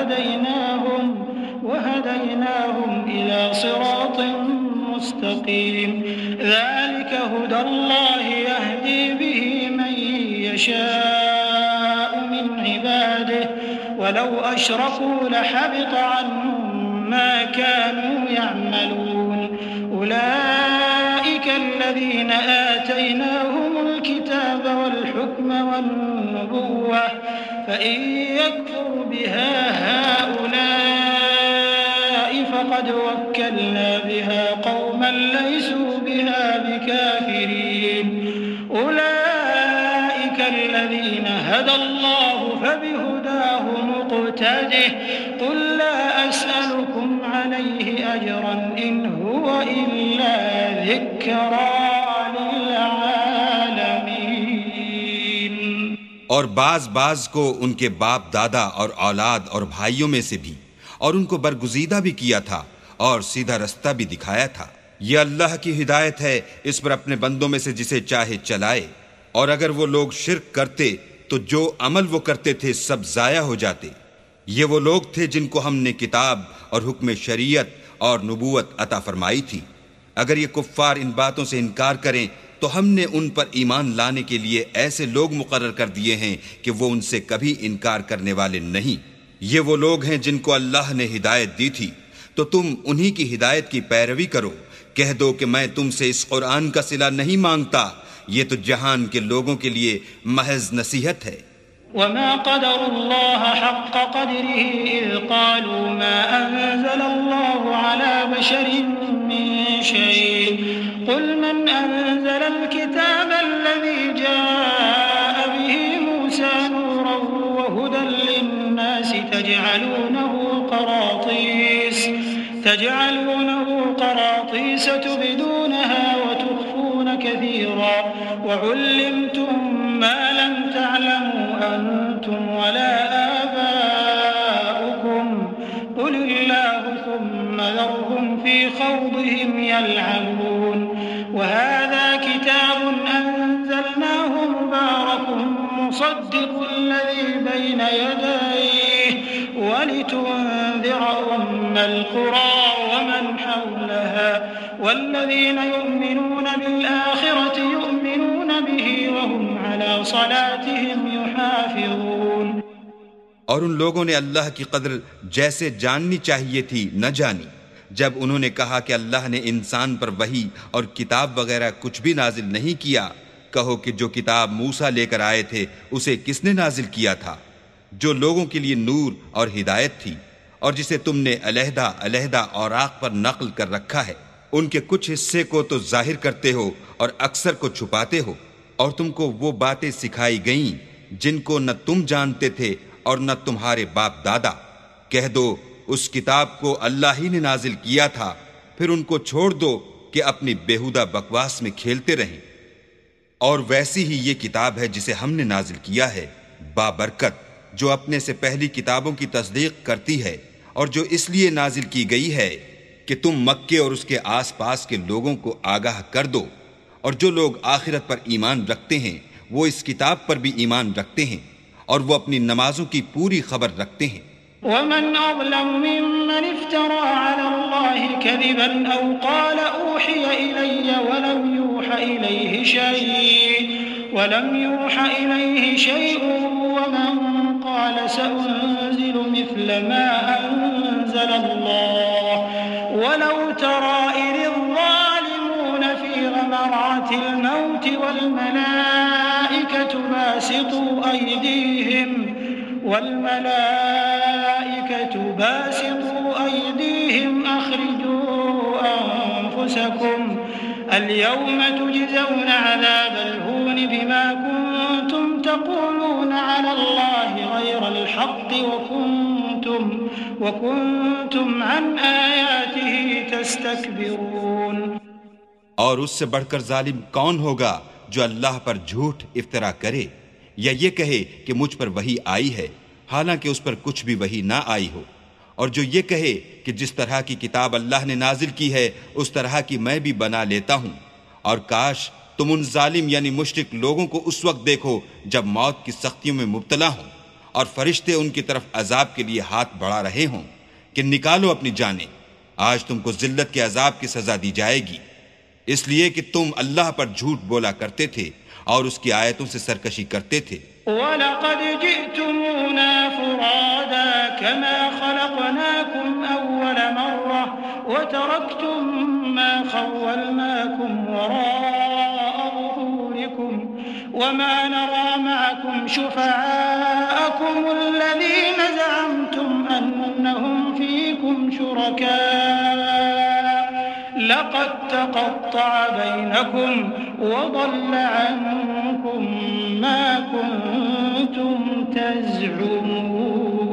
وَهَدَيْنَاهُمْ إِلَى صِرَاطٍ مُّسْتَقِيمٍ ذَلِكَ هُدَى اللَّهِ يَهْدِي بِهِ مَن يَشَاءُ مِنْ عِبَادِهِ وَلَوْ أَشْرَكُوا لَحَبِطَ عَنْهُمْ مَا كَانُوا يَعْمَلُونَ أُولَئِكَ الَّذِينَ آتَيْنَاهُمُ الْكِتَابَ وَالْحُكْمَ وَالنُّبُوَّةَ فَإِن يَكْفُرْ بِهَا هَؤُلَاءِ فَقَدْ وَكَّلْنَا بِهَا قَوْمًا لَيْسُوا بِهَا بِكَافِرِينَ أُولَئِكَ الَّذِينَ هَدَى اللَّهُ فَبِهُدَاهُ مُقْتَدِهْ قُل لَّا أَسْأَلُكُمْ عَلَيْهِ أَجْرًا إِنْ هُوَ إِلَّا ذِكْرَىٰ لِلْعَالَمِينَ۔ اور بعض کو ان کے باپ دادا اور اولاد اور بھائیوں میں سے بھی، اور ان کو برگزیدہ بھی کیا تھا اور سیدھا رستہ بھی دکھایا تھا۔ یہ اللہ کی ہدایت ہے، اس پر اپنے بندوں میں سے جسے چاہے چلائے۔ اور اگر وہ لوگ شرک کرتے تو جو عمل وہ کرتے تھے سب ضائع ہو جاتے۔ یہ وہ لوگ تھے جن کو ہم نے کتاب اور حکم شریعت اور نبوت عطا فرمائی تھی۔ اگر یہ کفار ان باتوں سے انکار کریں تو ہم نے ان پر ایمان لانے کے لیے ایسے لوگ مقرر کر دیے ہیں کہ وہ ان سے کبھی انکار کرنے والے نہیں۔ یہ وہ لوگ ہیں جن کو اللہ نے ہدایت دی تھی، تو تم انہی کی ہدایت کی پیروی کرو۔ کہہ دو کہ میں تم سے اس قرآن کا صلہ نہیں مانگتا، یہ تو جہان کے لوگوں کے لیے محض نصیحت ہے۔ وما قدر الله حق قدره إذ قالوا ما أنزل الله على بشر من شيء قل من أنزل الكتاب الذي جاء به موسى نورا وهدى للناس تجعلونه قراطيس تبدونها وتخفون كثيرا وعلمتم ما لم تعلموا أنتم ولا آباؤكم قل الله ثم ذرهم في خوضهم يلعبون وهذا كتاب أنزلناه مبارك مصدق الذي بين يديه ولتنذر أم القرى أهلها والذين يؤمنون بالآخرة يؤمنون به وهم على صلاتهم يحافظون۔ اور ان لوگوں نے اللہ کی قدر جیسے جاننی چاہیے تھی نہ جانی جب انہوں نے کہا کہ اللہ نے انسان پر وحی اور کتاب وغیرہ کچھ بھی نازل نہیں کیا۔ کہو کہ جو کتاب موسیٰ لے کر آئے تھے اسے کس نے نازل کیا تھا؟ جو لوگوں کے لیے نور اور ہدایت تھی، اور جسے تم نے علیحدہ علیحدہ اوراق پر نقل کر رکھا ہے۔ ان کے کچھ حصے کو تو ظاہر کرتے ہو اور اکثر کو چھپاتے ہو، اور تم کو وہ باتیں سکھائی گئیں جن کو نہ تم جانتے تھے اور نہ تمہارے باپ دادا۔ کہہ دو اس کتاب کو اللہ ہی نے نازل کیا تھا، پھر ان کو چھوڑ دو کہ اپنی بیہودہ بکواس میں کھیلتے رہیں۔ اور ویسی ہی یہ کتاب ہے جسے ہم نے نازل کیا ہے، بابرکت، جو اپنے سے پہلی کتابوں کی تصدیق کرتی ہے، اور جو اس لیے نازل کی گئی ہے کہ تم مکے اور اس کے آس پاس کے لوگوں کو آگاہ کر دو، اور جو لوگ آخرت پر ایمان رکھتے ہیں وہ اس کتاب پر بھی ایمان رکھتے ہیں، اور وہ اپنی نمازوں کی پوری خبر رکھتے ہیں۔ ومن أظلم ممن افترى على الله كذبا أو قال أوحي إلي ولم يوحى إليه شيء ومن قال سأنزل مثل ما أنزل الله ولو ترى إذ الظالمون في غمرات الموت والملائكة باسطوا أيديهم أخرجوا أنفسكم اليوم تجزون عذاب الهون بما كنتم تقولون على الله غير الحق وكنتم عن آياته تستكبرون۔ اور اس سے بڑھ کر ظالم کون ہوگا جو اللہ پر جھوٹ افترا کرے یا یہ کہے کہ مجھ پر وحی آئی ہے حالانکہ اس پر کچھ بھی وحی نہ آئی ہو، اور جو یہ کہے کہ جس طرح کی کتاب اللہ نے نازل کی ہے اس طرح کی میں بھی بنا لیتا ہوں۔ اور کاش تم ان ظالم یعنی مشرک لوگوں کو اس وقت دیکھو جب موت کی سختیوں میں مبتلا ہوں اور فرشتے ان کی طرف عذاب کے لیے ہاتھ بڑھا رہے ہوں کہ نکالو اپنی جانیں، آج تم کو ذلت کے عذاب کی سزا دی جائے گی، اس لیے کہ تم اللہ پر جھوٹ بولا کرتے تھے اور اس کی آیتوں سے سرکشی کرتے تھے۔ وَلَقَدْ جِئْتُمُونَا فُرَادَا كَمَا خَلَقْنَاكُمْ أَوَّلَ مَرَّةٍ وَتَرَكْتُم مَّا خَوَّلْنَاكُمْ وَرَاءَ ظُهُورِكُمْ وَمَا نَرَىٰ مَعَكُمْ شُفَعَاءَكُمُ الَّذِينَ زَعَمْتُمْ أَنَّهُمْ فِيكُمْ شُرَكَاءُ لقد تقطع بينكم وضل عنكم ما كنتم تزعمون۔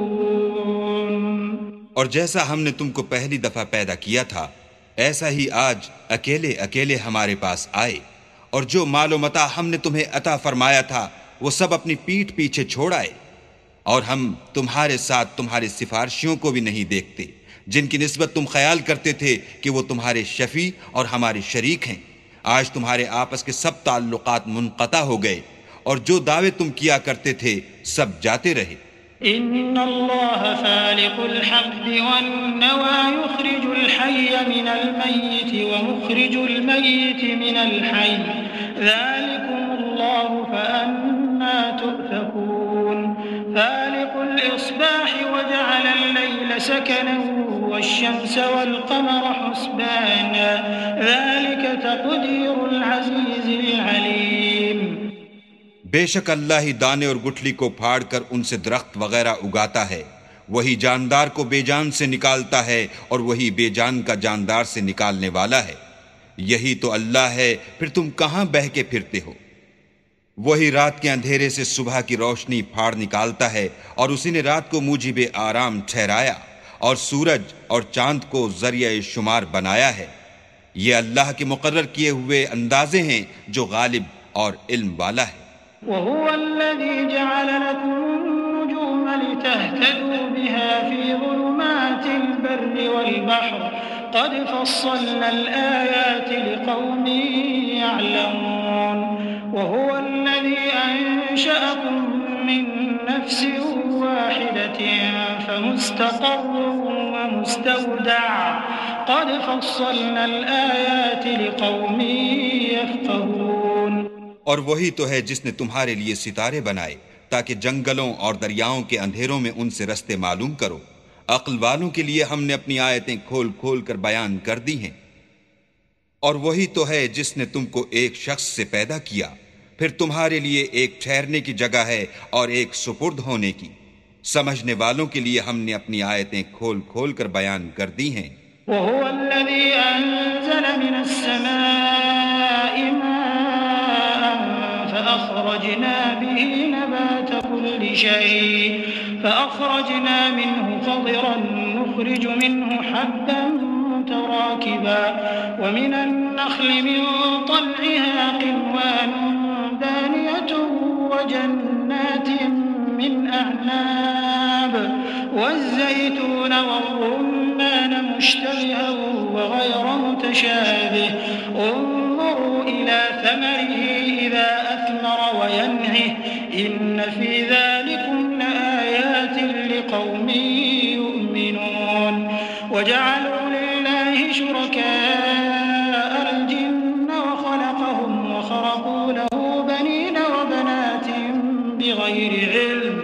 اور جیسا ہم نے تم کو پہلی دفعہ پیدا کیا تھا ایسا ہی آج اکیلے اکیلے ہمارے پاس آئے، اور جو مال و متاع ہم نے تمہیں عطا فرمایا تھا وہ سب اپنی پیٹھ پیچھے چھوڑ آئے، اور ہم تمہارے ساتھ تمہارے سفارشیوں کو بھی نہیں دیکھتے جن کی نسبت تم خیال کرتے تھے کہ وہ تمہارے شفیع اور ہمارے شریک ہیں۔ آج تمہارے آپس کے سب تعلقات منقطع ہو گئے، اور جو دعوے تم کیا کرتے تھے سب جاتے رہے۔ ان اللہ فالق الحب والنوى يخرج الحي من الميت ومخرج الميت من الحي ذلكم الله فأنا تؤفكون۔ فالق الإصباح وجعل الليل سكنا والشمس والقمر حسبانا ذلك تقدير العزيز العليم۔ بے شک اللہ ہی دانے اور گٹھلی کو پھاڑ کر ان سے درخت وغیرہ اگاتا ہے، وہی جاندار کو بے جان سے نکالتا ہے اور وہی بے جان کا جاندار سے نکالنے والا ہے۔ یہی تو اللہ ہے، پھر تم کہاں بہہ کے پھرتے ہو؟ وہی رات کے اندھیرے سے صبح کی روشنی پھاڑ نکالتا ہے، اور اسی نے رات کو موجب آرام ٹھہرایا اور سورج اور چاند کو ذریعہ شمار بنایا ہے۔ یہ اللہ کے مقرر کیے ہوئے اندازے ہیں جو غالب اور علم والا ہے۔ وهو الذي جعل لكم النجوم لتهتدوا بها في ظلمات البر والبحر قد فصلنا الآيات لقوم يعلمون۔ وهو الذي أنشأكم من نفس واحدة فمستقر ومستودع قد فصلنا الآيات لقوم يفقهون۔ اور وہی تو ہے جس نے تمہارے لیے ستارے بنائے تاکہ جنگلوں اور دریاؤں کے اندھیروں میں ان سے رستے معلوم کرو۔ عقل والوں کے لیے ہم نے اپنی آیتیں کھول کھول کر بیان کر دی ہیں۔ اور وہی تو ہے جس نے تم کو ایک شخص سے پیدا کیا، پھر تمہارے لیے ایک ٹھہرنے کی جگہ ہے اور ایک سپرد ہونے کی۔ سمجھنے والوں کے لیے ہم نے اپنی آیتیں کھول کھول کر بیان کر دی ہیں۔ وهو الذي أنزل من السماء ماء فأخرجنا به نبات كل شيء فأخرجنا منه خضرا نخرج منه حبا متراكبا ومن النخل من طلعها قنوان دانية وجنات من أعناب والزيتون والرمان مشتبها وغير متشابه انظروا إلى ثمره إذا أثمر وينعه إن في ذلكم لآيات لقوم يؤمنون وجعلوا لله شركاء الجن وخلقهم وخرقوا له بنين وبنات بغير علم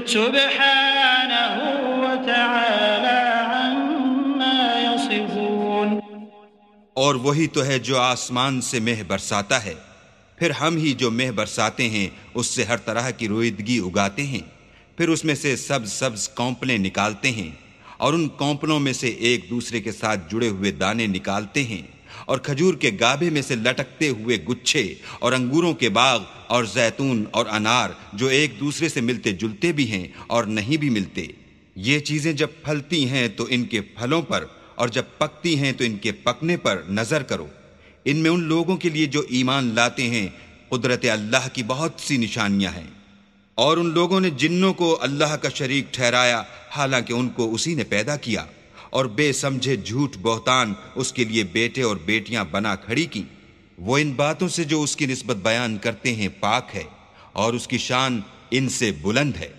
سبحانه وتعالى عما يصفون۔ اور وہی تو ہے جو آسمان سے مہ برساتا ہے، پھر ہم ہی جو مہ برساتے ہیں اس سے ہر طرح کی رویدگی اگاتے ہیں، پھر اس میں سے سبز سبز کونپلیں نکالتے ہیں اور ان کونپلوں میں سے ایک دوسرے کے ساتھ جڑے ہوئے دانے نکالتے ہیں، اور کھجور کے گابے میں سے لٹکتے ہوئے گچھے، اور انگوروں کے باغ اور زیتون اور انار جو ایک دوسرے سے ملتے جلتے بھی ہیں اور نہیں بھی ملتے۔ یہ چیزیں جب پھلتی ہیں تو ان کے پھلوں پر، اور جب پکتی ہیں تو ان کے پکنے پر نظر کرو۔ ان میں ان لوگوں کے لیے جو ایمان لاتے ہیں قدرت اللہ کی بہت سی نشانیاں ہیں۔ اور ان لوگوں نے جنوں کو اللہ کا شریک ٹھہرایا حالانکہ ان کو اسی نے پیدا کیا، اور بے سمجھے جھوٹ بہتان اس کے لیے بیٹے اور بیٹیاں بنا کھڑی کی۔ وہ ان باتوں سے جو اس کی نسبت بیان کرتے ہیں پاک ہے، اور اس کی شان ان سے بلند ہے۔